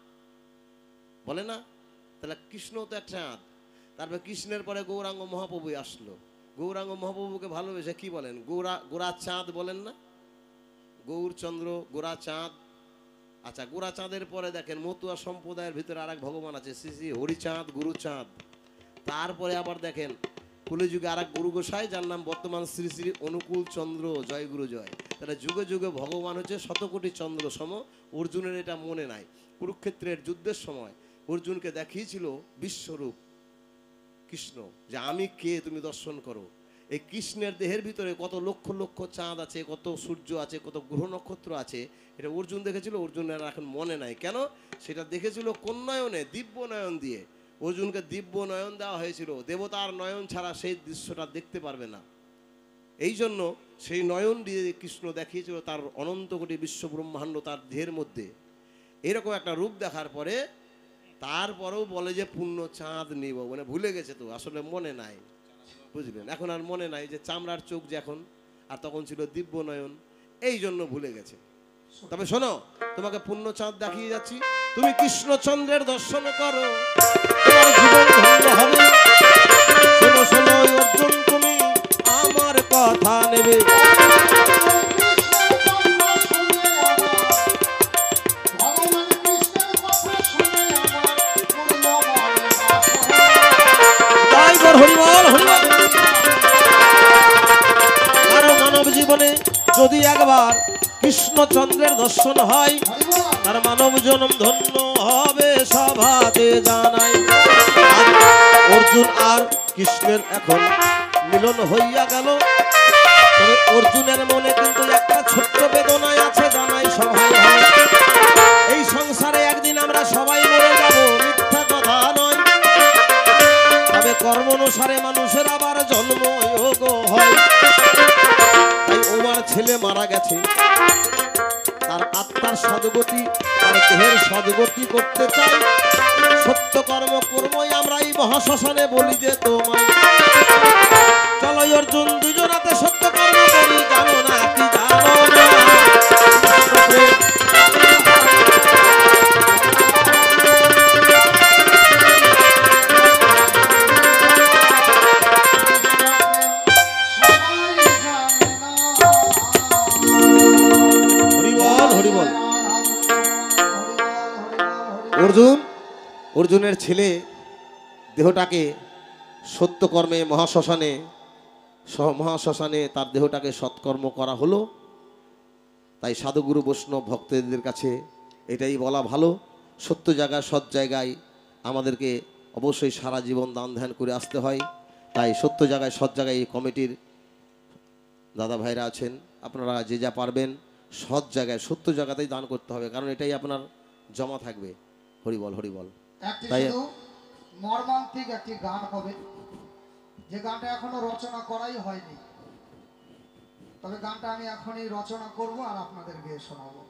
বলে না? তাহলে কৃষ্ণ তো এক চাঁদ। তারপরে কৃষ্ণের পরে গৌরাঙ্গ মহাপ্রভু আসলো, গৌরাঙ্গ মহাপ্রভুকে ভালোবেসে কি বলেন? গোরা গোরা চাঁদ বলেন না? গৌরচন্দ্র, গোরা চাঁদ। আচ্ছা, গোরা চাঁদের পরে দেখেন মতুয়া সম্প্রদায়ের ভিতরে আর এক ভগবান আছে, শ্রী শ্রী হরিচাঁদ, গুরুচাঁদ। তারপরে আবার দেখেন কলিযুগে আর এক গুরু গোসাই, যার নাম বর্তমান শ্রী শ্রী অনুকূল চন্দ্র, জয় গুরু জয়। তাহলে যুগে যুগে ভগবান হচ্ছে শতকোটি চন্দ্র সম। অর্জুনের এটা মনে নাই। কুরুক্ষেত্রের যুদ্ধের সময় অর্জুনকে দেখিয়েছিল বিশ্বরূপ কৃষ্ণ, যে আমি কে তুমি দর্শন করো। এই কৃষ্ণের দেহের ভিতরে কত লক্ষ লক্ষ চাঁদ আছে, কত সূর্য আছে, কত গ্রহ নক্ষত্র আছে, এটা অর্জুন দেখেছিল। অর্জুনের এখন মনে নাই কেন? সেটা দেখেছিল কোন নয়নে? দিব্য নয়ন দিয়ে। অর্জুনকে দিব্য নয়ন দেওয়া হয়েছিল, দেবতার নয়ন ছাড়া সেই দৃশ্যটা দেখতে পারবে না। এই জন্য সেই নয়ন দিয়ে কৃষ্ণ দেখিয়েছিল তার অনন্ত কোটি বিশ্ব ব্রহ্মাণ্ড তার দেহের মধ্যে। এরকম একটা রূপ দেখার পরে তারপরেও বলে যে পূর্ণ চাঁদ নিব, মানে ভুলে গেছে তো, আসলে মনে নাই, বুঝলেন? এখন আর মনে নাই যে চামড়ার চোখ যে এখন, আর তখন ছিল দিব্য নয়ন, এই জন্য ভুলে গেছে। তবে শোনো, তোমাকে পূর্ণ চাঁদ দেখিয়ে যাচ্ছি, তুমি কৃষ্ণচন্দ্রের দর্শন করো, তোমার জীবন ধন্য হবে। শোনো শোনো অর্জুন, তুমি আমার কথা নেবে। আরো মানব জীবনে যদি একবার কৃষ্ণচন্দ্রের দর্শন হয়, তার মানব জন্ম ধন্য হবে, সভাতে জানাই। অর্জুন আর কৃষ্ণের এখন মিলন হইয়া গেল। তবে অর্জুনের মনে কিন্তু একটা ছোট্ট বেদনায় আছে, জানাই সবাই। এই সংসারে একদিন আমরা সবাই মরে যাব, মিথ্যা কথা নয়। তবে অনুসারে মানুষের আবার জন্ম যোগ হয়। তাই ওমার ছেলে মারা গেছে, তার আত্মার সদ্গতি, তার দেহের সদ্গতি করতে চাই। সত্য কর্ম কর্মই আমরা এই মহাশ্মশানে বলি যে তোমায়। চলো অর্জুন দুজনাতে সত্য কর্ম করি, জানো না কি জানো না। অর্জুন অর্জুনের ছেলে দেহটাকে সত্যকর্মে মহাশ্মশানে মহাশ্মশানে তার দেহটাকে সৎকর্ম করা হলো। তাই সাধুগুরু বৈষ্ণব ভক্তদের কাছে এটাই বলা ভালো, সত্য জায়গায় সৎ জায়গায় আমাদেরকে অবশ্যই সারা জীবন দান ধ্যান করে আসতে হয়। তাই সত্য জায়গায় সৎ জায়গায় এই কমিটির দাদা ভাইরা আছেন, আপনারা যে যা পারবেন সৎ জায়গায় সত্য জায়গাতেই দান করতে হবে, কারণ এটাই আপনার জমা থাকবে। হরিবল হরিবল। তাই মর্মান্তিক একটি গান হবে, যে গানটা এখনো রচনা করাই হয়নি, তবে গানটা আমি এখনই রচনা করব আর আপনাদেরকে শোনাবো।